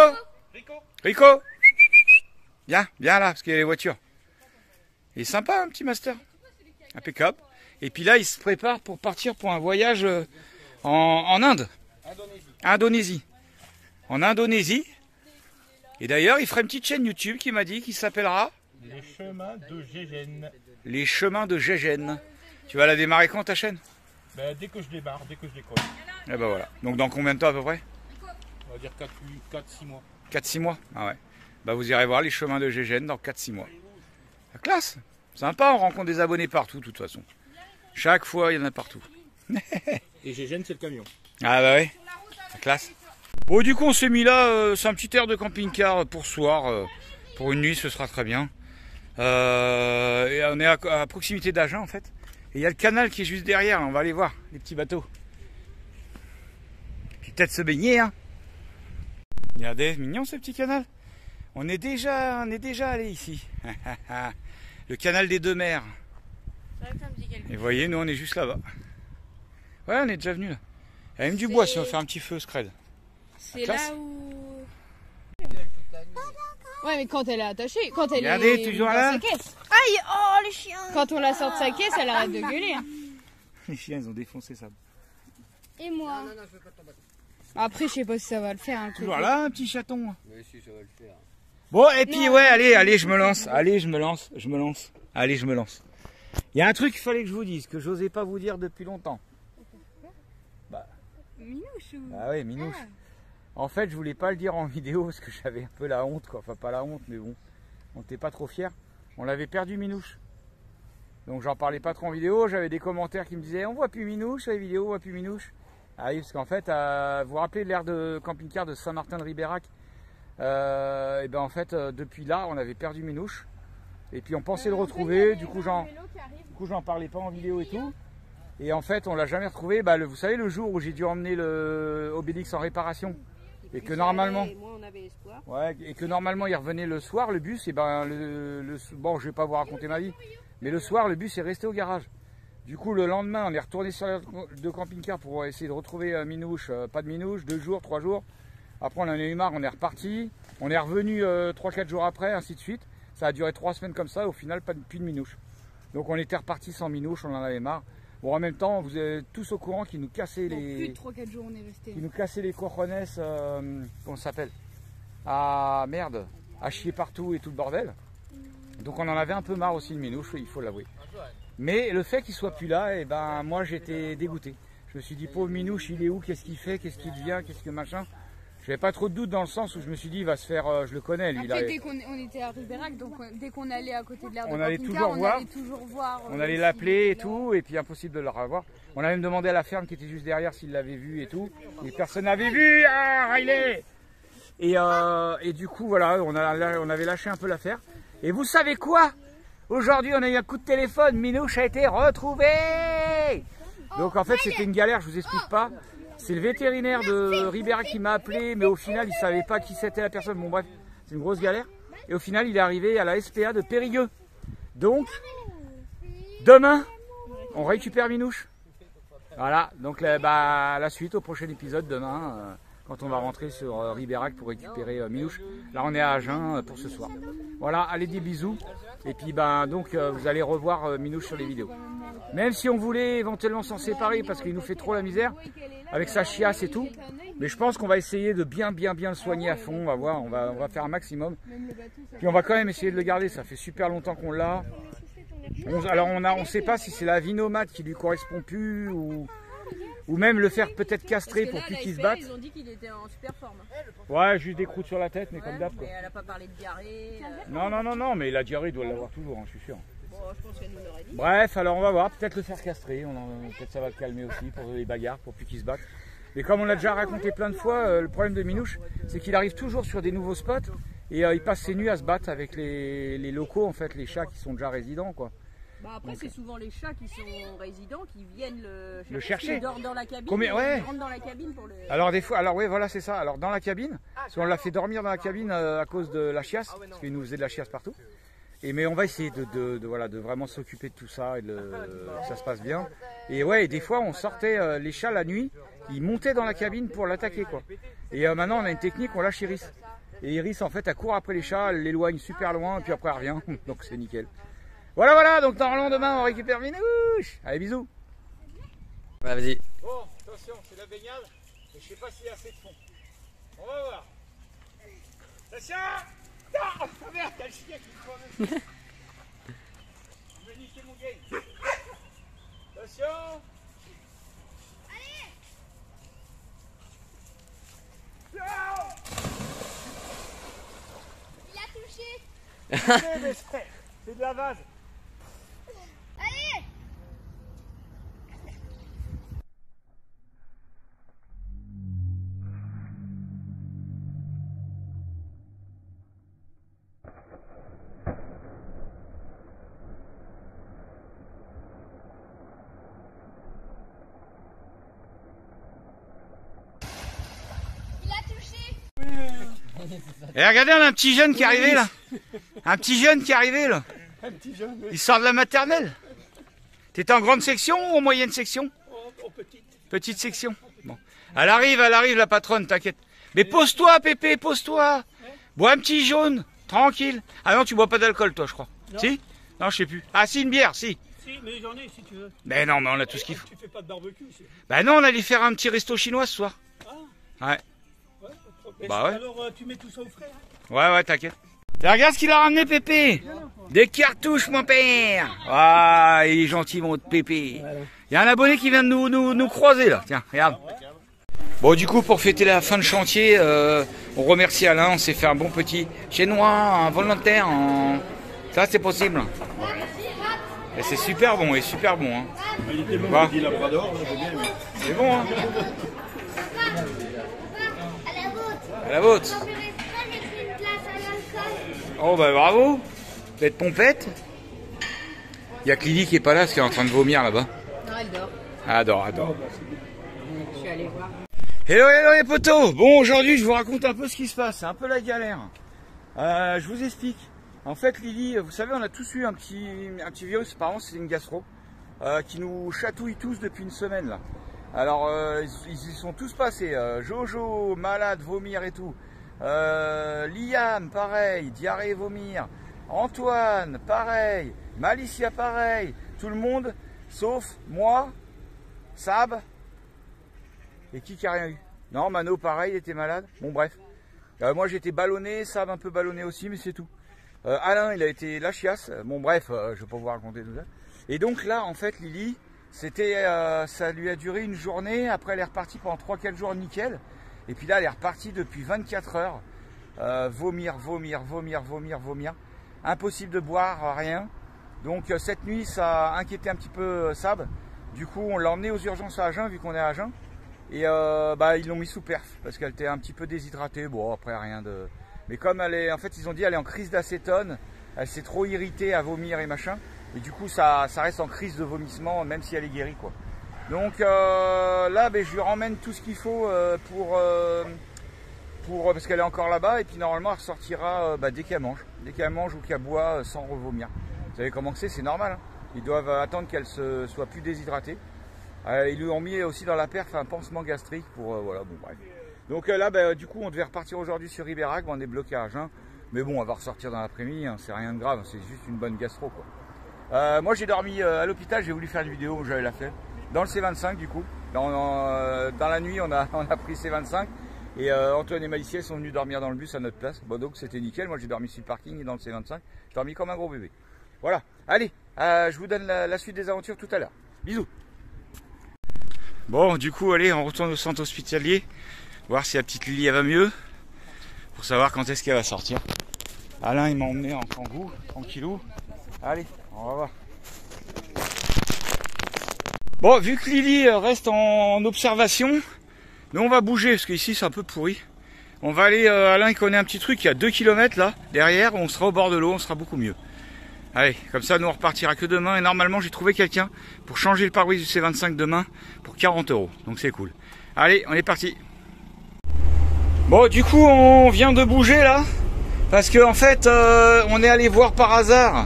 Viens là, parce qu'il y a les voitures. Il est sympa un petit master. Impeccable. Et puis là, il se prépare pour partir pour un voyage en Inde. Indonésie. En Indonésie. Et d'ailleurs, il fera une petite chaîne YouTube qui m'a dit qu'il s'appellera Les chemins de Gégène. Les chemins de Gégène. Tu vas la démarrer quand ta chaîne? Ben, dès que je démarre, dès que je décolle. Et ben voilà. Donc dans combien de temps à peu près? On va dire 4-6 mois. 4-6 mois. Ah ouais. Bah vous irez voir les chemins de Gégène dans 4-6 mois. La classe. Sympa, on rencontre des abonnés partout de toute façon. Chaque fois, il y en a partout. Et Gégène, c'est le camion. Ah bah ouais. La classe. Bon, du coup, on s'est mis là. C'est un petit air de camping-car pour ce soir. Pour une nuit, ce sera très bien. Et on est à proximité d'Agen en fait. Et il y a le canal qui est juste derrière. On va aller voir les petits bateaux. Puis peut-être se baigner. Hein. Regardez, mignon ce petit canal. On est déjà allé ici. Le canal des deux mers. Et vous voyez, nous on est juste là-bas. Ouais, on est déjà venu là. Il y a même du bois si on veut faire un petit feu scred. C'est là où... Ouais, mais quand elle est attachée, quand elle Regardez, est toujours dans là. sa caisse. Aïe, oh le chien. Quand on la sort de sa caisse, elle arrête de gueuler. Les chiens, ils ont défoncé ça. Et moi? Après, je sais pas si ça va le faire. Hein, Toujours là, un petit chaton. Mais si, ça va le faire. Bon, et puis ouais, allez, je me lance. Allez, je me lance. Il y a un truc qu'il fallait que je vous dise, que j'osais pas vous dire depuis longtemps. Bah. Minouche ou... Ah ouais, Minouche. En fait, je voulais pas le dire en vidéo parce que j'avais un peu la honte, quoi. Enfin, pas la honte, mais bon, on n'était pas trop fiers. On l'avait perdu, Minouche. Donc, j'en parlais pas trop en vidéo. J'avais des commentaires qui me disaient on voit plus Minouche sur les vidéos, on voit plus Minouche. Ah oui, parce qu'en fait, vous vous rappelez de l'aire de camping-car de Saint-Martin-de-Ribérac, et ben en fait, depuis là, on avait perdu Minouche. Et puis on pensait le retrouver, du coup j'en parlais pas en vidéo et tout. Et en fait, on l'a jamais retrouvé. Bah, vous savez, le jour où j'ai dû emmener le Obélix en réparation, et que normalement, et que normalement il revenait le soir, le bus, et ben bon, je vais pas vous raconter ma vie, mais le soir, le bus est resté au garage. Du coup, le lendemain, on est retourné sur le camping-car pour essayer de retrouver Minouche. Pas de Minouche, 2 jours, 3 jours. Après, on en a eu marre, on est reparti. On est revenu 3-4 jours après, ainsi de suite. Ça a duré 3 semaines comme ça. Au final, plus de Minouche. Donc, on était reparti sans Minouche, on en avait marre. Bon, en même temps, vous êtes tous au courant qu'ils nous cassaient les... Plus de 3-4 jours, on est resté. Qu'ils nous cassaient les cojones, comment ça s'appelle? Ah, merde, à chier partout et tout le bordel. Donc, on en avait un peu marre aussi de Minouche, il faut l'avouer. Mais le fait qu'il soit plus là, et ben moi j'étais dégoûté. Je me suis dit, pauvre Minouche, il est où? Qu'est-ce qu'il fait? Qu'est-ce qu'il devient? Qu'est-ce que machin? J'avais pas trop de doute dans le sens où je me suis dit, il va se faire, je le connais lui. Après, dès qu'on était à Ribérac, donc dès qu'on allait à côté de l'air de on allait toujours voir. On allait l'appeler et tout, et puis impossible de le revoir. On a même demandé à la ferme qui était juste derrière s'il l'avait vu et tout. Et personne n'avait vu, ah Riley. Et du coup, voilà, on avait lâché un peu l'affaire. Et vous savez quoi? Aujourd'hui, on a eu un coup de téléphone, Minouche a été retrouvé. Donc en fait, c'était une galère, je vous explique pas. C'est le vétérinaire de Ribérac qui m'a appelé, mais au final, il savait pas qui c'était la personne. Bon bref, c'est une grosse galère. Et au final, il est arrivé à la SPA de Périgueux. Donc, demain, on récupère Minouche. Voilà, donc la suite au prochain épisode demain. Quand on va rentrer sur Ribérac pour récupérer Minouche. Là, on est à Agen pour ce soir. Voilà, allez, des bisous. Et puis, donc, vous allez revoir Minouche sur les vidéos. Même si on voulait éventuellement s'en séparer parce qu'il nous fait trop la misère, avec sa chiasse et tout. Mais je pense qu'on va essayer de bien le soigner à fond. On va voir, on va faire un maximum. Puis, on va quand même essayer de le garder. Ça fait super longtemps qu'on l'a. Alors, on ne sait pas si c'est la vinomate qui lui correspond plus ou même le faire peut-être castrer pour plus qu'il se batte. Ils ont dit qu'il était en super forme. Ouais, juste des croûtes sur la tête, mais comme d'hab. Mais elle a pas parlé de diarrhée. Non, mais la diarrhée doit l'avoir toujours, je suis sûr. Bon, je pense qu'elle nous l'aurait dit. Bref, alors on va voir, peut-être le faire castrer, peut-être ça va le calmer aussi pour les bagarres, pour plus qu'il se batte. Mais comme on l'a déjà raconté plein de fois, le problème de Minouche, c'est qu'il arrive toujours sur des nouveaux spots et il passe ses nuits à se battre avec les locaux, en fait, les chats qui sont déjà résidents, quoi. Bah après, c'est souvent les chats qui sont résidents qui viennent le chercher. Ils dorment dans la cabine. Ils rentrent dans la cabine pour le... Alors des fois, oui, voilà, c'est ça. Alors dans la cabine, parce qu'on l'a fait dormir dans la cabine à cause de la chiasse, parce qu'il nous faisait de la chiasse partout. Mais on va essayer de vraiment s'occuper de tout ça et que ça se passe bien. Et ouais, des fois on sortait les chats la nuit, ils montaient dans la cabine pour l'attaquer, quoi. Et maintenant on a une technique, on lâche Iris. Et Iris en fait elle court après les chats, elle l'éloigne super loin et puis après elle revient, donc c'est nickel. Voilà, donc normalement demain on récupère Minouche. Allez, bisous. Ouais, vas-y. Bon, attention, c'est la baignade, mais je sais pas s'il y a assez de fond. On va voir. Attention. Ah, merde, t'as le chien qui me prend dessus. Je vais niquer mon game. Attention. Allez. Il a touché. C'est de la vase. Allez. Et regardez, on a un petit jeune qui est arrivé là. Un petit jeune qui est arrivé là. Un petit jeune, oui. Il sort de la maternelle. T'étais en grande section ou en moyenne section? En petite. Petite section. Bon. Elle arrive la patronne, t'inquiète. Mais pose-toi, Pépé, pose-toi. Bois un petit jaune, tranquille. Ah non, tu bois pas d'alcool, toi, je crois. Non. Si? Non, je sais plus. Ah si, une bière, si. Si, mais j'en ai si tu veux. Mais non, mais on a tout ce qu'il faut. Tu fais pas de barbecue ici. Bah non, on allait faire un petit resto chinois ce soir. Ah. Ouais. Bah ouais. Alors tu mets tout ça au frais, hein? Ouais, t'inquiète. Et regarde ce qu'il a ramené, Pépé. Des cartouches, mon père. Ah, il est gentil, mon Pépé. Il y a un abonné qui vient de nous croiser, là. Tiens, regarde. Bon, du coup, pour fêter la fin de chantier, on remercie Alain. On s'est fait un bon petit chinois, un volontaire. Ça, c'est possible. Et c'est super bon, hein. Il était bon, il dit Labrador, j'ai bien aimé. C'est bon, hein. À la vôtre. Oh bah bravo. Peut-être pompette. Il y a que Lily qui est pas là, parce qu'elle est en train de vomir là-bas. Non, elle dort. Elle dort. Je suis allée voir. Hello les potos. Bon, aujourd'hui je vous raconte un peu ce qui se passe. C'est un peu la galère. Je vous explique. En fait Lily, vous savez, on a tous eu un petit virus, apparemment c'est une gastro, qui nous chatouille tous depuis une semaine là. Alors ils y sont tous passés. Jojo, malade, vomir et tout. Liam, pareil, diarrhée et vomir. Antoine, pareil. Malicia, pareil. Tout le monde, sauf moi, Sab. Et qui a rien eu? Non, Mano, pareil, il était malade. Bon, bref. Moi, j'étais ballonné, Sab un peu ballonné aussi, mais c'est tout. Alain, il a été la chiasse. Bon, bref, je vais pas vous raconter tout ça. Et donc là, en fait, Lily, ça lui a duré une journée. Après, elle est repartie pendant 3-4 jours nickel. Et puis là, elle est repartie depuis 24 heures. Vomir. Impossible de boire, rien. Donc cette nuit, ça a inquiété un petit peu Sab. Du coup, on l'a emmenée aux urgences à Agen, vu qu'on est à Agen. Et ils l'ont mis sous perf, parce qu'elle était un petit peu déshydratée. Bon, après, rien de... Mais comme elle est... En fait, ils ont dit elle est en crise d'acétone. Elle s'est trop irritée à vomir et machin. Et du coup, ça reste en crise de vomissement, même si elle est guérie, quoi. Donc là, je lui ramène tout ce qu'il faut parce qu'elle est encore là-bas. Et puis normalement, elle ressortira dès qu'elle mange. Dès qu'elle mange ou qu'elle boit sans revomir. Vous savez comment c'est normal. Hein. Ils doivent attendre qu'elle soit plus déshydratée. Ils lui ont mis aussi dans la perf un pansement gastrique pour voilà, bon bref. Donc là, du coup, on devait repartir aujourd'hui sur Ribérac. On est bloqué à Agen. Mais bon, on va ressortir dans l'après-midi. Hein. C'est rien de grave. C'est juste une bonne gastro, quoi. Moi, j'ai dormi à l'hôpital. J'ai voulu faire une vidéo où j'avais la flemme. Dans le C25 du coup. Dans la nuit, on a pris C25. Et Antoine et Malicia sont venus dormir dans le bus à notre place. Bon, donc c'était nickel. Moi, j'ai dormi sur le parking et dans le C25. J'ai dormi comme un gros bébé. Voilà. Allez, je vous donne la suite des aventures tout à l'heure. Bisous. Bon, du coup, allez, on retourne au centre hospitalier. Voir si la petite Lily elle va mieux. Pour savoir quand est-ce qu'elle va sortir. Alain, il m'a emmené en kangou, tranquillou. Allez, on va voir. Bon, vu que Lily reste en observation, nous on va bouger, parce qu'ici c'est un peu pourri. On va aller, Alain il connaît un petit truc, il y a 2 km là, derrière, on sera au bord de l'eau, on sera beaucoup mieux. Allez, comme ça nous on repartira que demain, et normalement j'ai trouvé quelqu'un pour changer le pare-brise du C25 demain pour 40 €, donc c'est cool. Allez, on est parti. Bon, du coup on vient de bouger là, parce que en fait on est allé voir par hasard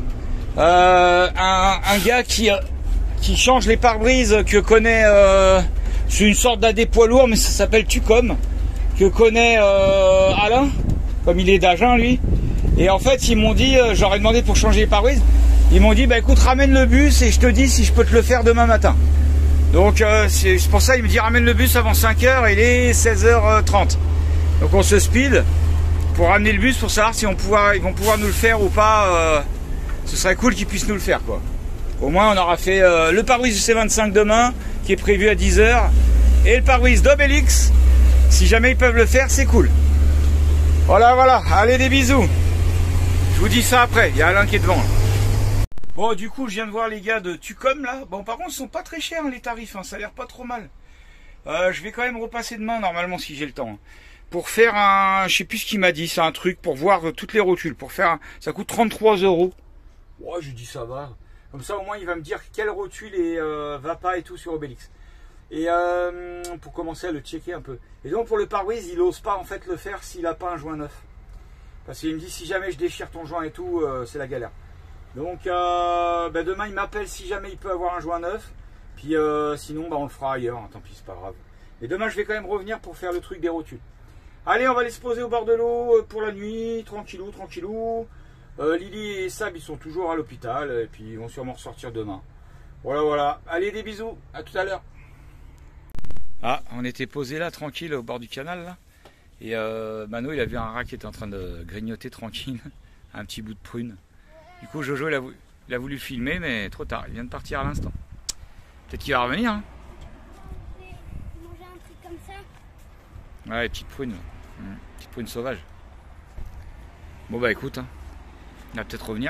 un gars qui change les pare-brises que connaît, c'est une sorte d'AD poids lourd, mais ça s'appelle Tucom, que connaît Alain, comme il est d'Agen lui. Et en fait ils m'ont dit, j'aurais demandé pour changer les pare-brises, ils m'ont dit écoute, ramène le bus et je te dis si je peux te le faire demain matin. Donc c'est pour ça il me dit ramène le bus avant 5 h et il est 16h30. Donc on se speed pour ramener le bus pour savoir si ils vont pouvoir nous le faire ou pas. Ce serait cool qu'ils puissent nous le faire, quoi. Au moins on aura fait le pare-brise du C25 demain qui est prévu à 10 h et le pare-brise d'Obélix, si jamais ils peuvent le faire, c'est cool. Voilà, allez, des bisous. Je vous dis ça après, il y a Alain qui est devant. Bon, du coup je viens de voir les gars de Tucom là. Bon, par contre ils sont pas très chers les tarifs, hein. Ça a l'air pas trop mal. Je vais quand même repasser demain normalement si j'ai le temps, hein. Pour faire je sais plus ce qu'il m'a dit, c'est un truc pour voir toutes les rotules, ça coûte 33 €. Ouais, je dis ça va. Comme ça, au moins, il va me dire quelle rotule va pas et tout sur Obélix. Et pour commencer à le checker un peu. Et donc, pour le pare-brise, il n'ose pas en fait le faire s'il n'a pas un joint neuf. Parce qu'il me dit, si jamais je déchire ton joint et tout, c'est la galère. Donc, demain, il m'appelle si jamais il peut avoir un joint neuf. Puis, sinon, on le fera ailleurs. Hein, tant pis, c'est pas grave. Et demain, je vais quand même revenir pour faire le truc des rotules. Allez, on va aller se poser au bord de l'eau pour la nuit, tranquillou. Lily et Sab, ils sont toujours à l'hôpital, et puis ils vont sûrement ressortir demain. Voilà. Allez, des bisous, à tout à l'heure. Ah, on était posé là, tranquille, au bord du canal, là. Et Mano, il a vu un rat qui était en train de grignoter tranquille, un petit bout de prune. Du coup, Jojo, il a voulu filmer, mais trop tard, il vient de partir à l'instant. Peut-être qu'il va revenir, hein. Manger un truc comme ça. Ouais, petite prune. Petite prune sauvage. Bon écoute, hein. Il va peut-être revenir.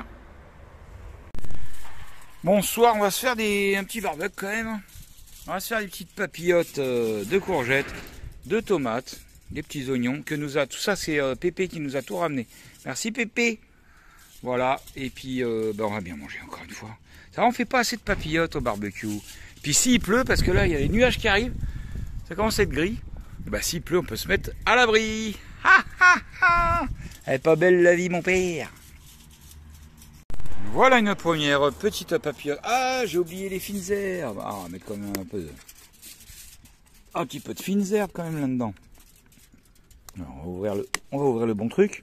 Bon, ce soir on va se faire un petit barbecue quand même. On va se faire des petites papillotes de courgettes, de tomates, des petits oignons que tout ça c'est Pépé qui nous a tout ramené. Merci Pépé. Voilà, et puis on va bien manger encore une fois. Ça va, on fait pas assez de papillotes au barbecue. Puis s'il pleut, parce que là il y a les nuages qui arrivent, ça commence à être gris. Bah s'il pleut, on peut se mettre à l'abri. Ha ha ha! Elle est pas belle la vie, mon père. Voilà une première petite papillote. Ah, j'ai oublié les fines herbes. Ah, on va mettre quand même un petit peu de fines herbes quand même là-dedans. On va ouvrir le bon truc.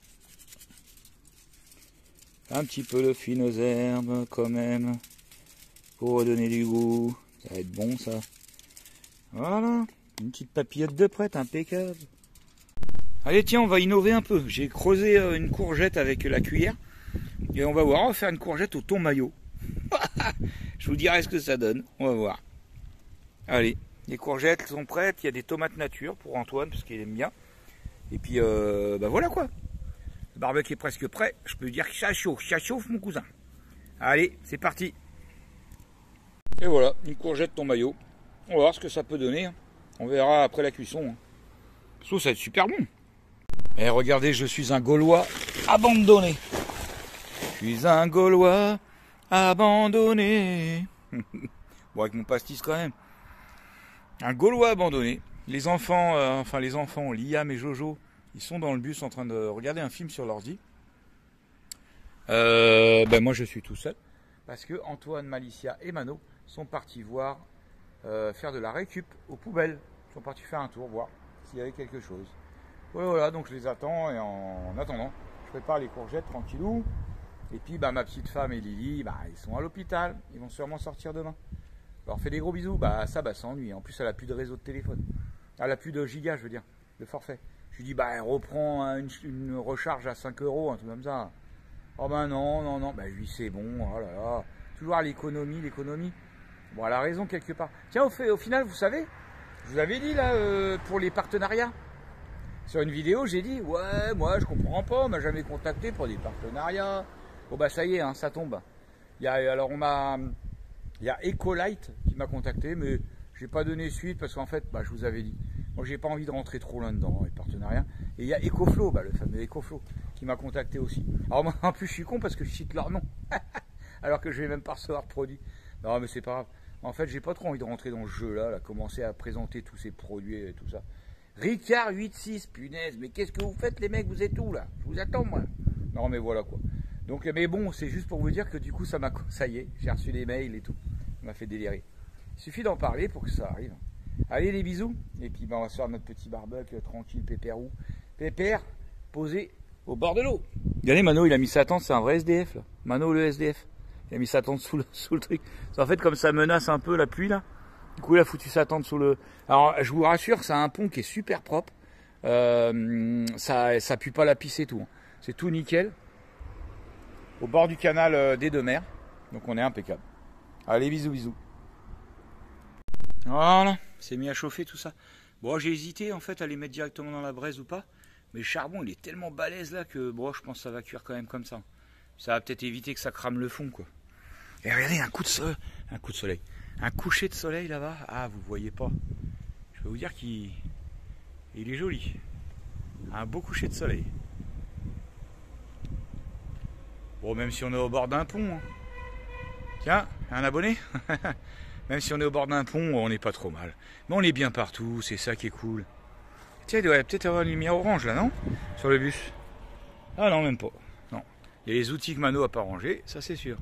Un petit peu de fines herbes quand même. Pour redonner du goût. Ça va être bon ça. Voilà. Une petite papillote de prête, impeccable. Allez tiens, on va innover un peu. J'ai creusé une courgette avec la cuillère. Et on va voir, on va faire une courgette au thon mayo. Je vous dirai ce que ça donne. On va voir. Allez, les courgettes sont prêtes. Il y a des tomates nature pour Antoine, parce qu'il aime bien. Et puis, voilà quoi. Le barbecue est presque prêt. Je peux dire que ça chauffe mon cousin. Allez, c'est parti. Et voilà, une courgette thon mayo. On va voir ce que ça peut donner. On verra après la cuisson. Ça va être super bon. Et regardez, je suis un Gaulois abandonné. Je suis un Gaulois abandonné. Bon, avec mon pastis quand même. Un Gaulois abandonné. Les enfants, Liam et Jojo, ils sont dans le bus en train de regarder un film sur l'ordi. Moi, je suis tout seul. Parce que Antoine, Malicia et Mano sont partis voir faire de la récup aux poubelles. Ils sont partis faire un tour, voir s'il y avait quelque chose. Voilà, donc je les attends. Et en attendant, je prépare les courgettes tranquillou. Et puis ma petite femme et Lily, ils sont à l'hôpital, ils vont sûrement sortir demain. Je leur fais des gros bisous, ça s'ennuie. En plus elle a plus de réseau de téléphone. Elle a plus de giga, je veux dire, de forfait. Je lui dis elle reprend une recharge à 5 €, un truc comme ça. Oh non, je lui dis c'est bon, oh là là. Toujours à l'économie. Bon, elle a raison quelque part. Tiens, au final, vous savez, je vous avais dit là, pour les partenariats. Sur une vidéo, j'ai dit, ouais, moi je comprends pas, on m'a jamais contacté pour des partenariats. Bon ça y est, ça tombe. Il y a Ecolite qui m'a contacté, mais j'ai pas donné suite parce qu'en fait, je vous avais dit, moi j'ai pas envie de rentrer trop là-dedans, les partenariats. Et il y a EcoFlow, le fameux EcoFlow, qui m'a contacté aussi. Alors moi en plus je suis con parce que je cite leur nom, alors que je vais même pas recevoir de produit. Non mais c'est pas grave. En fait, j'ai pas trop envie de rentrer dans ce jeu-là, commencer à présenter tous ces produits et tout ça. Ricard 86, punaise, mais qu'est-ce que vous faites les mecs, vous êtes où là? Je vous attends moi. Non mais voilà quoi. Donc, mais bon, c'est juste pour vous dire que du coup, ça y est, j'ai reçu les mails et tout. Ça m'a fait délirer. Il suffit d'en parler pour que ça arrive. Allez, les bisous. Et puis, on va se faire notre petit barbecue tranquille, pépère Pépère, posé au bord de l'eau. Regardez, Mano, il a mis sa tente, c'est un vrai SDF, là. Mano, le SDF. Il a mis sa tente sous le truc. En fait, comme ça menace un peu la pluie, là. Du coup, il a foutu sa tente sous le... Alors, je vous rassure, c'est un pont qui est super propre. Ça pue pas la pisse et tout. C'est tout nickel. Au bord du canal des Deux Mers. Donc on est impeccable. Allez, bisous. Voilà, c'est mis à chauffer tout ça. Bon, j'ai hésité en fait à les mettre directement dans la braise ou pas. Mais le charbon, il est tellement balèze là que je pense que ça va cuire quand même comme ça. Ça va peut-être éviter que ça crame le fond, quoi. Et regardez, un coup de soleil. Un coucher de soleil là-bas. Ah, vous voyez pas. Je peux vous dire qu'il est joli. Un beau coucher de soleil. Bon, même si on est au bord d'un pont. Tiens, un abonné. Même si on est au bord d'un pont, on n'est pas trop mal. Mais on est bien partout, c'est ça qui est cool. Tiens, il doit peut-être avoir une lumière orange là, non? Sur le bus. Ah non, même pas. Non. Il y a les outils que Mano n'a pas rangés, ça c'est sûr.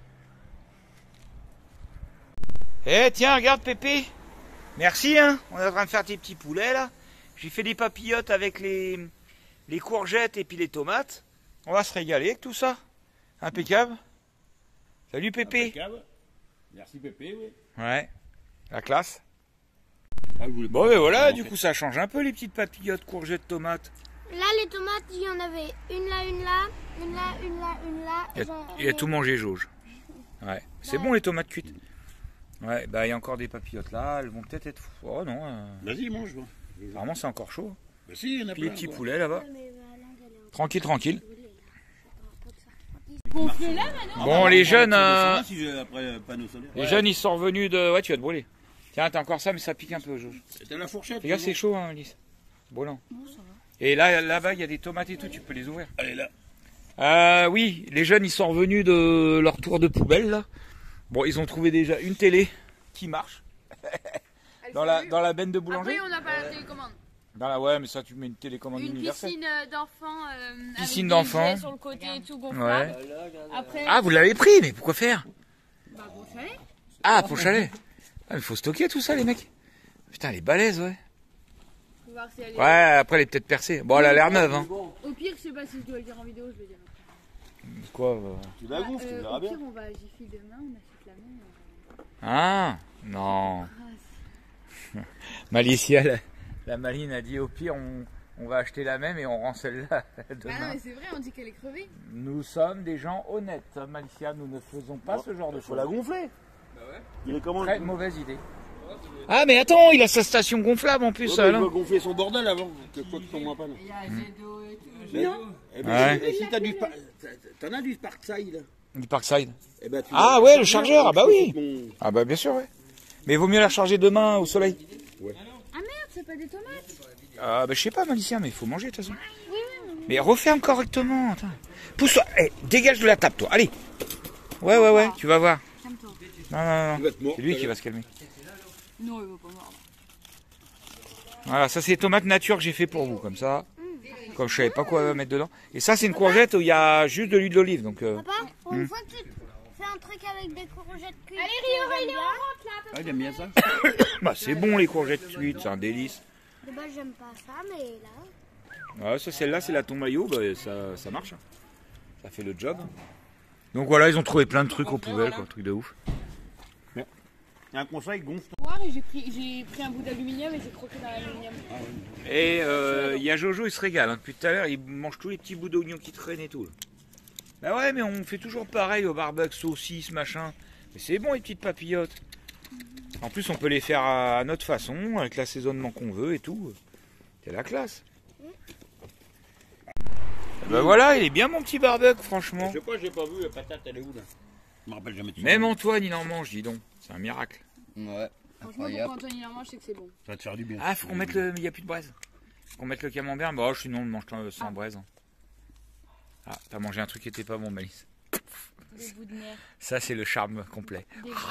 Eh tiens, regarde Pépé. Merci, on est en train de faire tes petits poulets là. J'ai fait des papillotes avec les courgettes et puis les tomates. On va se régaler avec tout ça. Impeccable. Salut Pépé. Impeccable. Merci Pépé, oui. Ouais, la classe. Bon ben voilà, du coup ça change un peu les petites papillotes, courgettes, tomates. Là les tomates, il y en avait une là, une là. Il a tout mangé Jauge. Ouais, c'est bon les tomates cuites. Ouais, il y a encore des papillotes là, elles vont peut-être être... Oh non. Vas-y, mange. Vraiment c'est encore chaud. Bah si, il y en a plein, les petits poulets là-bas. Tranquille. Bon, les jeunes, les jeunes, ils sont revenus de... Ouais, tu vas te brûler. Tiens, t'as encore ça, mais ça pique un peu, Jauge. C'était la fourchette. Regarde, c'est chaud, Lys. Brûlant. Et là-bas, il y a des tomates et tout, tu peux les ouvrir. Allez, là. Oui, les jeunes ils sont revenus de leur tour de poubelle là. Bon, ils ont trouvé déjà une télé qui marche dans la benne de boulangerie. Après on n'a pas la télécommande. Ouais, mais ça tu mets une télécommande Une universelle. piscine d'enfants. Piscine avec d'enfants. des jets sur le côté et tout gonflable. Ouais. Après. Ah, vous l'avez pris, mais pourquoi faire? Bah pour le chalet. Ah, pour le chalet. Ah, mais faut stocker tout ça les mecs. Putain, elle est balèze, ouais. Faut voir si elle est... Ouais, après elle est peut-être percée. Bon, elle a l'air neuve, hein. Au pire, je sais pas si je dois le dire en vidéo, je vais dire. Quoi Tu la gonfles, tu verras Au bien. pire, on va à Jiffy demain, on achète la même. Ah, non. Malicia, la Maline a dit au pire, on va acheter la même et on rend celle-là demain. Ah non, mais c'est vrai, on dit qu'elle est crevée. Nous sommes des gens honnêtes, Malicia, nous ne faisons pas ce genre de choses. Faut la gonfler. Bah ouais. Il est comment? Très mauvaise idée. Ah, mais attends, il a sa station gonflable en plus. Il doit gonfler son bordel avant que quoi qu'il tombe en panne. Il y a jet d'eau et tout. Eh ben, Ouais. si t'en as du Parkside. Du Parkside. Eh ben, Ah ouais, le chargeur, ah bah oui. Mon... Ah bah bien sûr, ouais. Mais il vaut mieux la recharger demain au soleil. Ah merde, c'est pas des tomates. Ah bah je sais pas, Malicia, mais il faut manger de toute façon. Mais referme correctement. Attends. Pousse-toi, dégage de la table, toi. Allez. Ouais, tu vas voir. Calme-toi. Non. C'est lui qui va se calmer. Non, il va pas mordre. Voilà, ça c'est les tomates nature que j'ai fait pour vous, comme ça. Comme je savais pas quoi mettre dedans. Et ça c'est une courgette où il y a juste de l'huile d'olive. Donc, Papa, pour une fois que tu fais un truc avec des courgettes cuites. Allez, Rio, il est en rentre là. Ah, il aime bien ça. bah c'est bon les courgettes cuites, c'est un délice. De base, j'aime pas ça, mais là. Ouais, ça celle-là c'est la thon maillot, bah, ça marche. Ça fait le job. Donc voilà, ils ont trouvé plein de trucs aux poubelles, quoi, truc de ouf. Il y a un conseil, gonfle. J'ai pris un bout d'aluminium et j'ai croqué dans l'aluminium. Et il y a Jojo, il se régale. Hein. Depuis tout à l'heure, il mange tous les petits bouts d'oignons qui traînent et tout. Là. Bah ouais, mais on fait toujours pareil au barbecue, saucisses, machin. Mais c'est bon les petites papillotes. En plus, on peut les faire à notre façon, avec l'assaisonnement qu'on veut et tout. C'est la classe. Bah voilà, il est bien mon petit barbecue, franchement. Je sais pas, j'ai pas vu, la patate, elle est où là? Je me rappelle jamais de ça. Même Antoine, il en mange, dis donc. C'est un miracle. Ouais. Franchement, pour Antoine il en mange, c'est que c'est bon. Ça va te faire du bien. Ah, faut qu'on mette le. Il n'y a plus de braise. Faut qu'on mette le camembert. Bah, sinon, on mange sans braise. Hein. Ah, t'as mangé un truc qui était pas bon, Malice. Des bouts de nerfs. Ça, c'est le charme complet.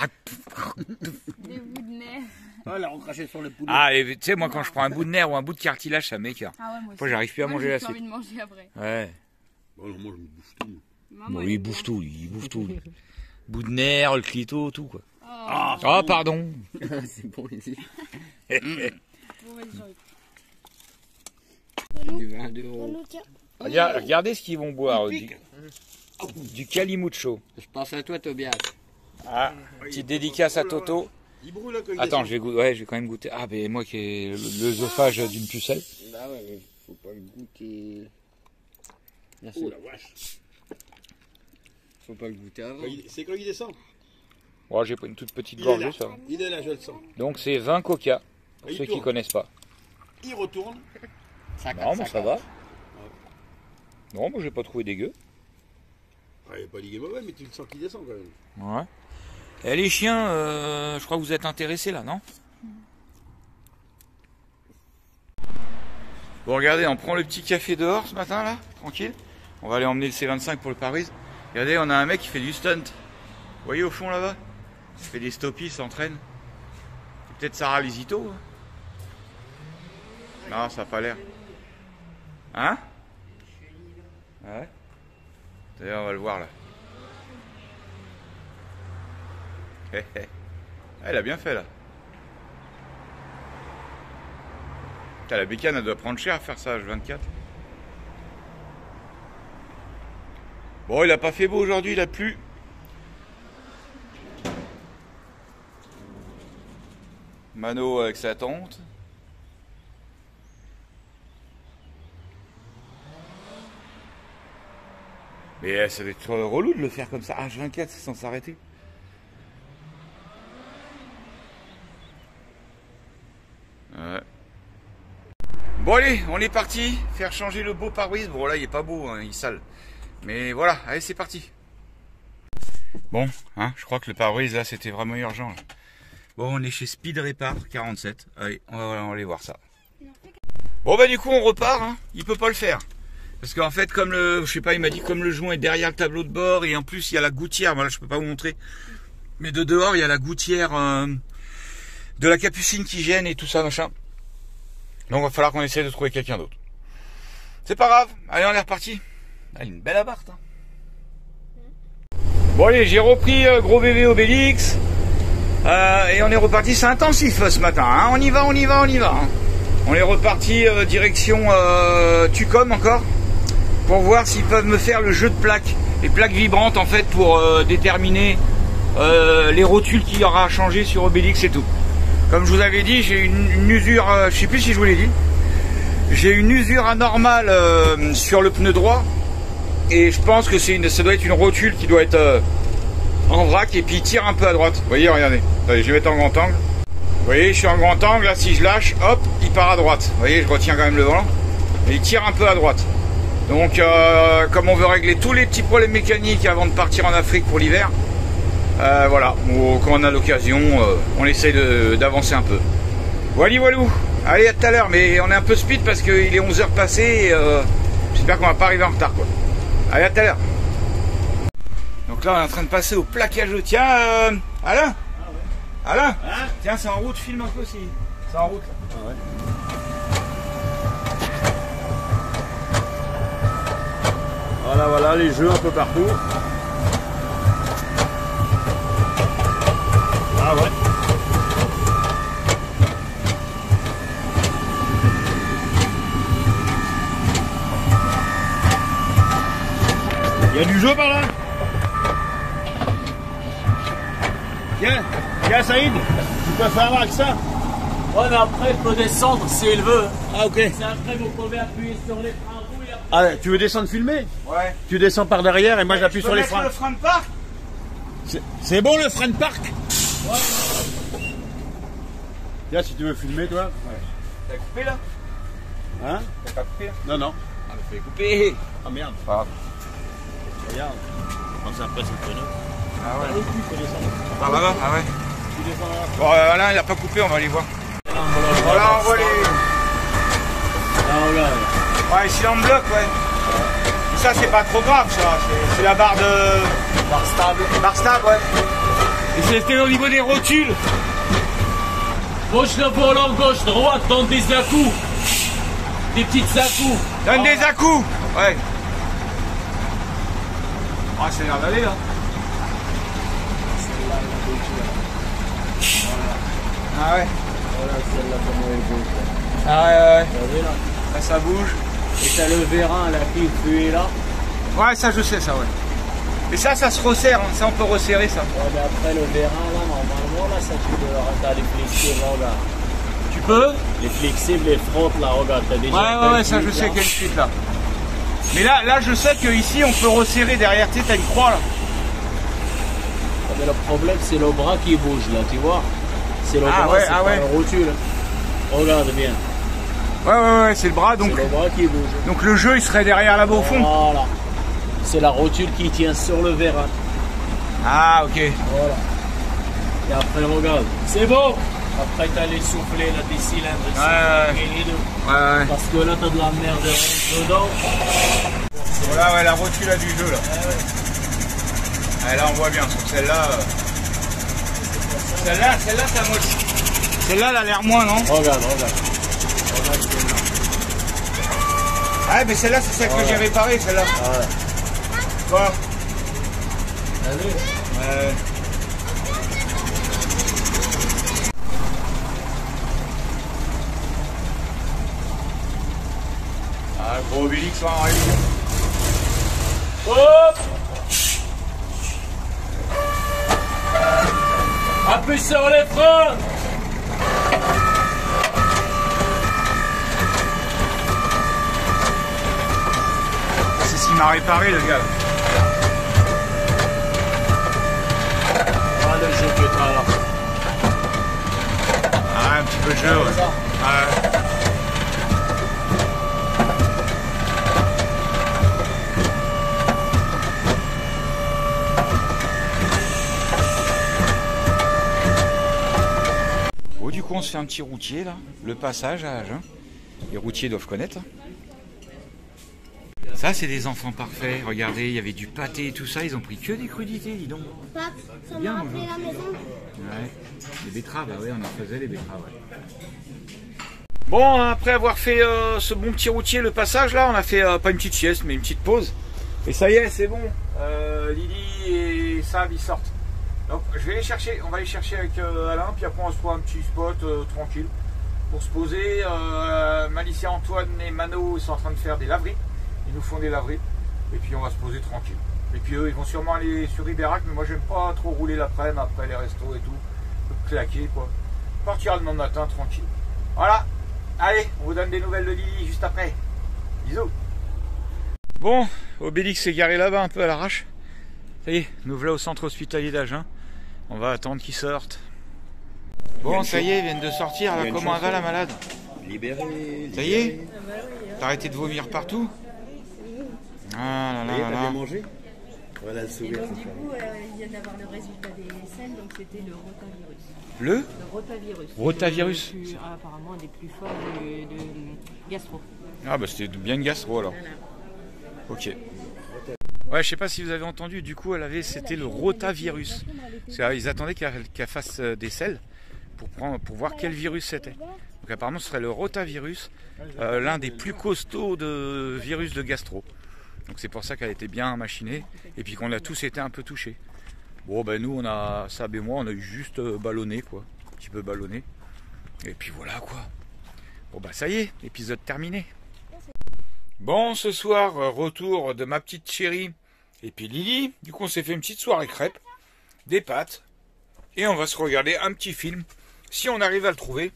Des bouts de nerfs. Ah, elle a recraché sur le poulet. Ah, et tu sais, moi, quand je prends un bout de nerf ou un bout de cartilage, ça m'écœure. Ah ouais, moi Après, j'arrive plus à manger la suite. J'ai envie de manger après. Ouais. Bon, alors, moi, je me bouffe tout. Bon, il bouffe tout, lui. Bout de nerf, le clito, tout, quoi. Oh, pardon. C'est bon ici. bon, vas-y, Du vin de euro. Regardez ce qu'ils vont boire. Du Calimucho. Je pense à toi, Tobias. Ah, petite dédicace à Toto. Il brûle là, quand il Attends, descend. je vais goûter. Ouais, je vais quand même goûter. Ah, ben moi qui ai l'œsophage d'une pucelle. Bah ouais, mais faut pas le goûter. Merci. Oh la vache. Faut pas le goûter avant. C'est quand il descend. Bon, j'ai pas une toute petite Il est gorgée, là. ça. va. Il est là, je le sens. Donc c'est 20 coca, pour Il ceux qui tourne. connaissent pas. Il retourne. Non, mais ça va. Non, moi j'ai pas trouvé dégueu. Ah, il n'est pas dit mauvais, mais tu le sens qu'il descend quand même. Ouais. Et les chiens, je crois que vous êtes intéressés là, non? Bon, regardez, on prend le petit café dehors ce matin là, tranquille. On va aller emmener le C25 pour le Paris. Regardez, on a un mec qui fait du stunt. Vous voyez au fond là-bas? Il fait des stoppies, il s'entraîne. C'est peut-être Sarah Lisito. Hein? Non, ça n'a pas l'air. Hein? Ouais. D'ailleurs, on va le voir là. Elle a bien fait là. Putain, la bécane, elle doit prendre cher à faire ça, H24. Bon, il a pas fait beau aujourd'hui, il a plu. Mano avec sa tante. Mais ça va être relou de le faire comme ça. H24, c'est sans s'arrêter. Ouais. Bon allez, on est parti faire changer le beau pare-brise. Bon là il est pas beau, hein, il est sale. Mais voilà, allez c'est parti. Bon, hein, je crois que le pare-brise là c'était vraiment urgent. Là. Bon, on est chez Speed Répar 47. Allez, on va aller voir ça. Bon bah du coup on repart, hein. Il peut pas le faire. Parce qu'en fait, comme le, je sais pas, il m'a dit comme le joint est derrière le tableau de bord et en plus il y a la gouttière. Voilà, je peux pas vous montrer. Mais de dehors, il y a la gouttière de la capucine qui gêne et tout ça, machin. Donc il va falloir qu'on essaie de trouver quelqu'un d'autre. C'est pas grave. Allez, on est reparti. Allez, une belle appart. Hein. Bon allez, j'ai repris gros bébé Obélix. Et on est reparti. C'est intensif ce matin. Hein. On y va. Hein. On est reparti direction Tucom encore. Pour voir s'ils peuvent me faire le jeu de plaques. Les plaques vibrantes en fait pour déterminer les rotules qu'il y aura à changer sur Obélix et tout. Comme je vous avais dit, j'ai une usure, je sais plus si je vous l'ai dit. J'ai une usure anormale sur le pneu droit. Et je pense que ça doit être une rotule qui doit être en vrac et puis il tire un peu à droite. Vous voyez, regardez. Allez, je vais mettre en grand angle. Vous voyez, je suis en grand angle, là si je lâche, hop, il part à droite. Vous voyez, je retiens quand même le volant. Et il tire un peu à droite. Donc comme on veut régler tous les petits problèmes mécaniques avant de partir en Afrique pour l'hiver, voilà, quand on a l'occasion, on essaye d'avancer un peu. Voilà, voilou. Allez, à tout à l'heure, mais on est un peu speed parce qu'il est 11h passé et j'espère qu'on va pas arriver en retard, quoi. Allez, à tout à l'heure. Donc là, on est en train de passer au plaquage. Tiens, Alain. Alain, hein, tiens, c'est en route, filme un peu si. C'est en route là. Ah ouais. Voilà, les jeux un peu partout. Ah ouais. Il y a du jeu par là. Tiens Saïd, tu peux faire avec ça? Ouais, mais après, il peut descendre s'il veut. Ah, ok. C'est après, vous pouvez appuyer sur les freins rouges. Ah, tu veux descendre filmer? Ouais. Tu descends par derrière et moi j'appuie sur les freins. Le frein de parc? C'est bon le frein de parc? Ouais. Tiens, si tu veux filmer, toi. Ouais. T'as coupé là? Hein? T'as pas coupé là? Non, non. Ah, mais fallait couper. Ah merde. Pas grave. Regarde. On s'est après sur le tonneau. Ah ouais. Ah bah ah ouais. Bon, Alain, il a pas coupé, on va aller voir. Voilà, on voit les. Ouais, ici en bloc, ouais. Ça, c'est pas trop grave, ça. C'est la barre de. Barre stable. Barre stable, ouais. Et c'était au niveau des rotules. Gauche le volant, gauche, droite, donne des à-coups. Des petites à-coups. Donne des à-coups. Ouais. Ah, c'est l'air d'aller, là. Ah ouais. Voilà, celle-là, comment elle bouge. Ah ouais. Vous voyez là? Là, ça bouge. Et t'as le vérin là qui fuit là. Ouais, ça je sais, ça, ouais. Mais ça se resserre, hein. Ça on peut resserrer, ça. Ouais, mais après le vérin là, normalement, là, ça tu peux t'as les flexibles, regarde. Tu peux? Les flexibles, les frottes là, regarde, t'as déjà. Ouais, ça je sais qu'il y a une fuite là. Mais là, je sais qu'ici on peut resserrer derrière, tu sais, t'as une croix là. Mais le problème, c'est le bras qui bouge là, tu vois. C'est le bras, ouais, c'est pas le rotule. Regarde bien. Ouais, c'est le bras, donc. C'est le bras qui bouge. Donc le jeu, il serait derrière là-bas au fond. Voilà. C'est la rotule qui tient sur le vérin. Ah, ok. Voilà. Et après, regarde. C'est bon. Après, t'as les soufflets là, des cylindres. Ouais. Parce que là, t'as de la merde dedans. Voilà, ouais, la rotule a du jeu là. Ouais, là, on voit bien sur celle-là. Celle-là, ça moche. Celle-là, elle a l'air moins, non? Regarde. Ah, mais celle-là, c'est celle que j'ai réparée, celle-là. Ouais. Quoi? T'as vu? Ouais. Ah, le gros Obélix va en révision. Hop! Appuie sur les freins! C'est ce qu'il m'a réparé, le gars. Ah, le jeu que t'as là. Ah, un petit peu de jeu, ouais. Ouais. Bon, du coup, on se fait un petit routier, là. Le passage à Agen. Les routiers doivent connaître. Ça, c'est des enfants parfaits. Regardez, il y avait du pâté et tout ça. Ils ont pris que des crudités, dis donc. Pap, ça Bien, m'a rappelé bonjour. la maison. Ouais, les betteraves, ah ouais, on en faisait les betteraves. Ouais. Bon, après avoir fait ce bon petit routier, le passage là, on a fait pas une petite sieste, mais une petite pause. Et ça y est, c'est bon. Lily et Sav, ils sortent. Donc, je vais les chercher. On va les chercher avec Alain, puis après on se trouve un petit spot tranquille pour se poser. Malicia, Antoine et Mano sont en train de faire des laveries. Ils nous font des laveries. Et puis on va se poser tranquille. Et puis eux, ils vont sûrement aller sur Ribérac, mais moi j'aime pas trop rouler l'après-midi après les restos et tout. Claquer quoi. On partira le lendemain matin tranquille. Voilà. Allez, on vous donne des nouvelles de Lily juste après. Bisous. Bon, Obélix s'est garé là-bas un peu à l'arrache. Ça y est, nous voilà au centre hospitalier d'Agen. On va attendre qu'ils sortent. Bon, ça y est, ils viennent de sortir. Là, comment elle va la malade? Libéré. Ça y est? T'as arrêté de vomir partout? Ah là là là là. T'as bien mangé? Voilà le Et sourire. donc du coup, il vient d'avoir le résultat des selles, donc c'était le rotavirus. Le Rotavirus. rotavirus. Apparemment un des plus forts de gastro. Ah bah c'était bien de gastro alors. Voilà. Ok. Ouais, je sais pas si vous avez entendu, du coup c'était le rotavirus. Ils attendaient qu'elle fasse des selles pour voir quel virus c'était. Donc apparemment ce serait le rotavirus, l'un des plus costauds de virus de gastro. Donc c'est pour ça qu'elle était bien machinée et puis qu'on a tous été un peu touchés. Bon ben nous Sab et moi on a eu juste ballonné quoi, un petit peu ballonné. Et puis voilà quoi. Bon bah ça y est, épisode terminé. Bon ce soir, retour de ma petite chérie et puis Lily. Du coup on s'est fait une petite soirée crêpes, des pâtes et on va se regarder un petit film si on arrive à le trouver.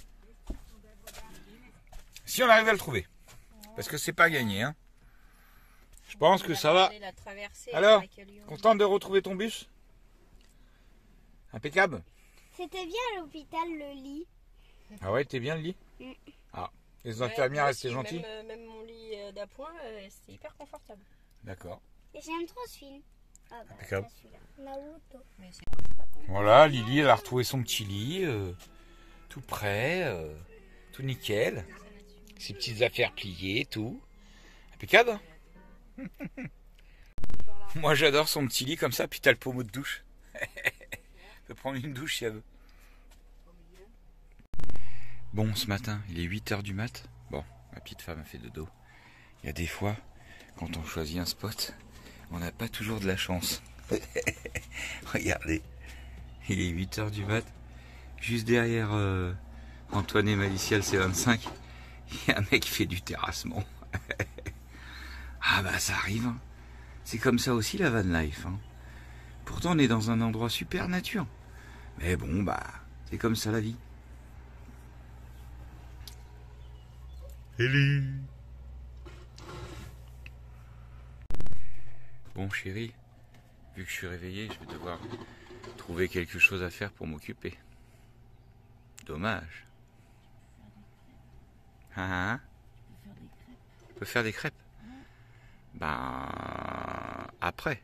Si on arrive à le trouver. Parce que c'est pas gagné hein. Je pense que ça va. Alors, contente de retrouver ton bus? Impeccable. C'était bien à l'hôpital, le lit. Ah ouais, t'es bien le lit? Ah, les infirmières restaient gentilles? Même mon lit d'appoint, c'était hyper confortable. D'accord. Et j'aime trop ce film. Ah bah, Impeccable. Naruto. Voilà, Lily, elle a retrouvé son petit lit, tout prêt, tout nickel. Ses petites affaires pliées, tout. Impeccable. Moi j'adore son petit lit comme ça, puis t'as le pommeau de douche. Elle peut prendre une douche si elle veut. Bon, ce matin, il est 8h du mat. Bon, ma petite femme a fait dodo. Il y a des fois, quand on choisit un spot, on n'a pas toujours de la chance. Regardez, il est 8h du mat. Juste derrière Antoine et Malicia, le C25, il y a un mec qui fait du terrassement. Ah bah ça arrive, hein. C'est comme ça aussi la van life. Hein. Pourtant on est dans un endroit super nature. Mais bon bah c'est comme ça la vie. Hello. Bon chérie, vu que je suis réveillé, je vais devoir trouver quelque chose à faire pour m'occuper. Dommage. Hein? On peut faire des crêpes. Ben après.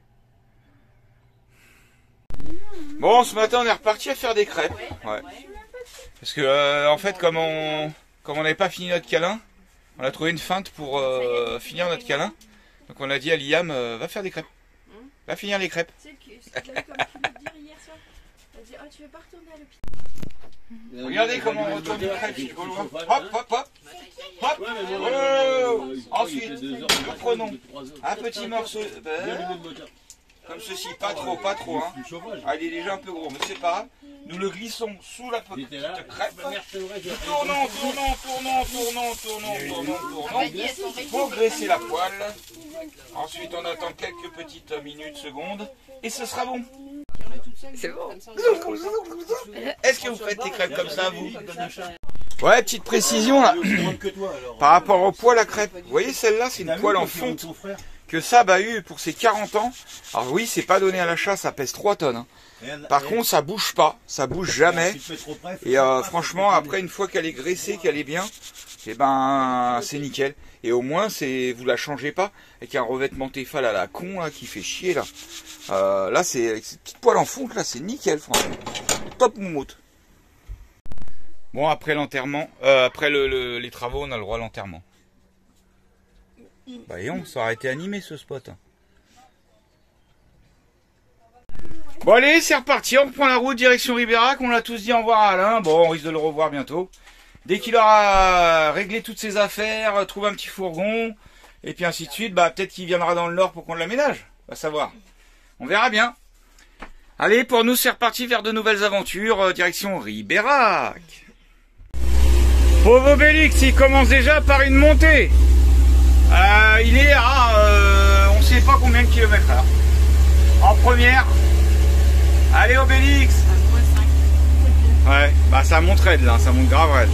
Bon, ce matin on est reparti à faire des crêpes. Ouais. Parce que en fait comme on n'avait pas fini notre câlin, on a trouvé une feinte pour finir notre câlin. Donc on a dit à Liam va faire des crêpes. Va finir les crêpes. Tu sais, comme tu me dire hier soir, elle a dit oh tu veux pas retourner à l'hôpital? Regardez comment on retourne les crêpes. Hop hop hop. Hop. Oh. Ensuite, nous prenons un petit morceau de beurre, comme ceci, pas trop, hein. Ah, il est déjà un peu gros, mais c'est pas grave. Nous le glissons sous la petite crêpe. Tournons, pour graisser la poêle. Ensuite, on attend quelques petites minutes, secondes, et ce sera bon. C'est bon. Est-ce que vous faites des crêpes comme ça, vous? Ouais, petite précision là. Par rapport au poêle à crêpes. Vous voyez, celle-là, c'est une poêle en fonte que Sab a eu pour ses 40 ans. Alors oui, c'est pas donné à l'achat, ça pèse 3 tonnes. Hein. Par contre, ça bouge pas, ça bouge jamais. Et franchement, après, une fois qu'elle est graissée, qu'elle est bien, et ben, c'est nickel. Et au moins, vous la changez pas avec un revêtement Tefal à la con là qui fait chier là. Là, c'est avec cette petite poêle en fonte là, c'est nickel, franchement. Top moumoute. Bon, après l'enterrement, après les travaux, on a le droit à l'enterrement. Bah et ça aurait été animé ce spot. Bon allez, c'est reparti, on reprend la route direction Ribérac, on l'a tous dit au revoir à Alain, bon on risque de le revoir bientôt. Dès qu'il aura réglé toutes ses affaires, trouvé un petit fourgon, et puis ainsi de suite, bah peut-être qu'il viendra dans le Nord pour qu'on l'aménage, on va savoir. On verra bien. Allez, pour nous c'est reparti vers de nouvelles aventures, direction Ribérac. Pauvre Obélix, il commence déjà par une montée. Il est à on sait pas combien de kilomètres heure. En première. Allez Obélix. Ouais, bah ça monte raide là, ça monte grave raide.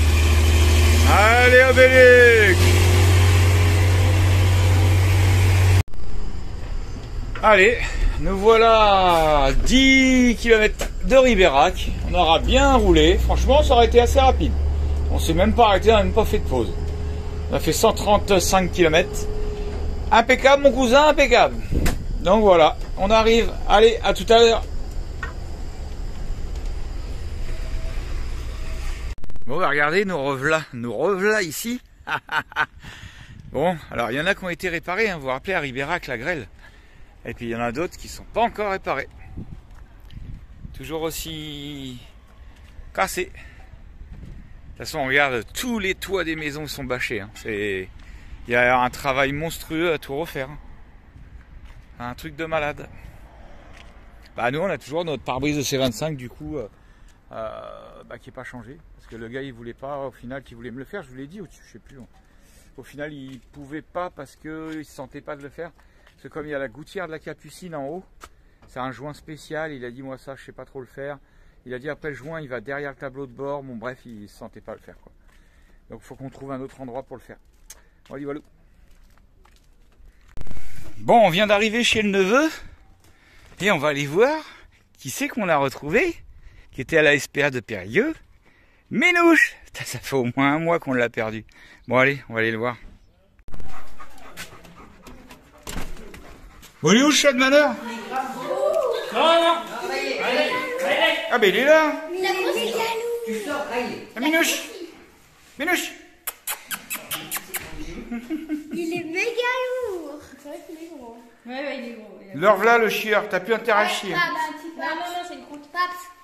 Allez Obélix. Allez, nous voilà 10 km de Ribérac. On aura bien roulé, franchement ça aurait été assez rapide. On s'est même pas arrêté, on n'a même pas fait de pause. On a fait 135 km. Impeccable mon cousin, impeccable. Donc voilà, on arrive. Allez, à tout à l'heure. Bon, bah regardez, nous revoilà ici. Bon, alors il y en a qui ont été réparés, hein, vous vous rappelez à Ribérac, la grêle. Et puis il y en a d'autres qui ne sont pas encore réparés. Toujours aussi cassés. De toute façon, on regarde, tous les toits des maisons sont bâchés. Hein. Il y a un travail monstrueux à tout refaire. Hein. Un truc de malade. Bah nous, on a toujours notre pare-brise de C25, du coup, qui n'est pas changé. Parce que le gars, il voulait pas, au final, qu'il voulait me le faire. Je vous l'ai dit au-dessus, je sais plus. Au final, il pouvait pas parce qu'il ne se sentait pas de le faire. Parce que comme il y a la gouttière de la Capucine en haut, c'est un joint spécial. Il a dit, moi ça, je sais pas trop le faire. Il a dit après le joint, il va derrière le tableau de bord. Bon bref, il ne se sentait pas le faire, quoi. Donc il faut qu'on trouve un autre endroit pour le faire. Voilà, voilà. Bon, on vient d'arriver chez le neveu. Et on va aller voir qui c'est qu'on a retrouvé. Qui était à la SPA de Périgueux. Minouche. Ça fait au moins un mois qu'on l'a perdu. Bon allez, on va aller le voir. Bon, il est où le chat de Manœuvre? Non. Ah ben il est là. Ah, Minouche. Minouche. Il est méga lourd. C'est vrai qu'il est gros. Ouais, il est gros. Leur voilà le chieur, t'as plus intérêt à chier. Non, c'est une croûte. Paps.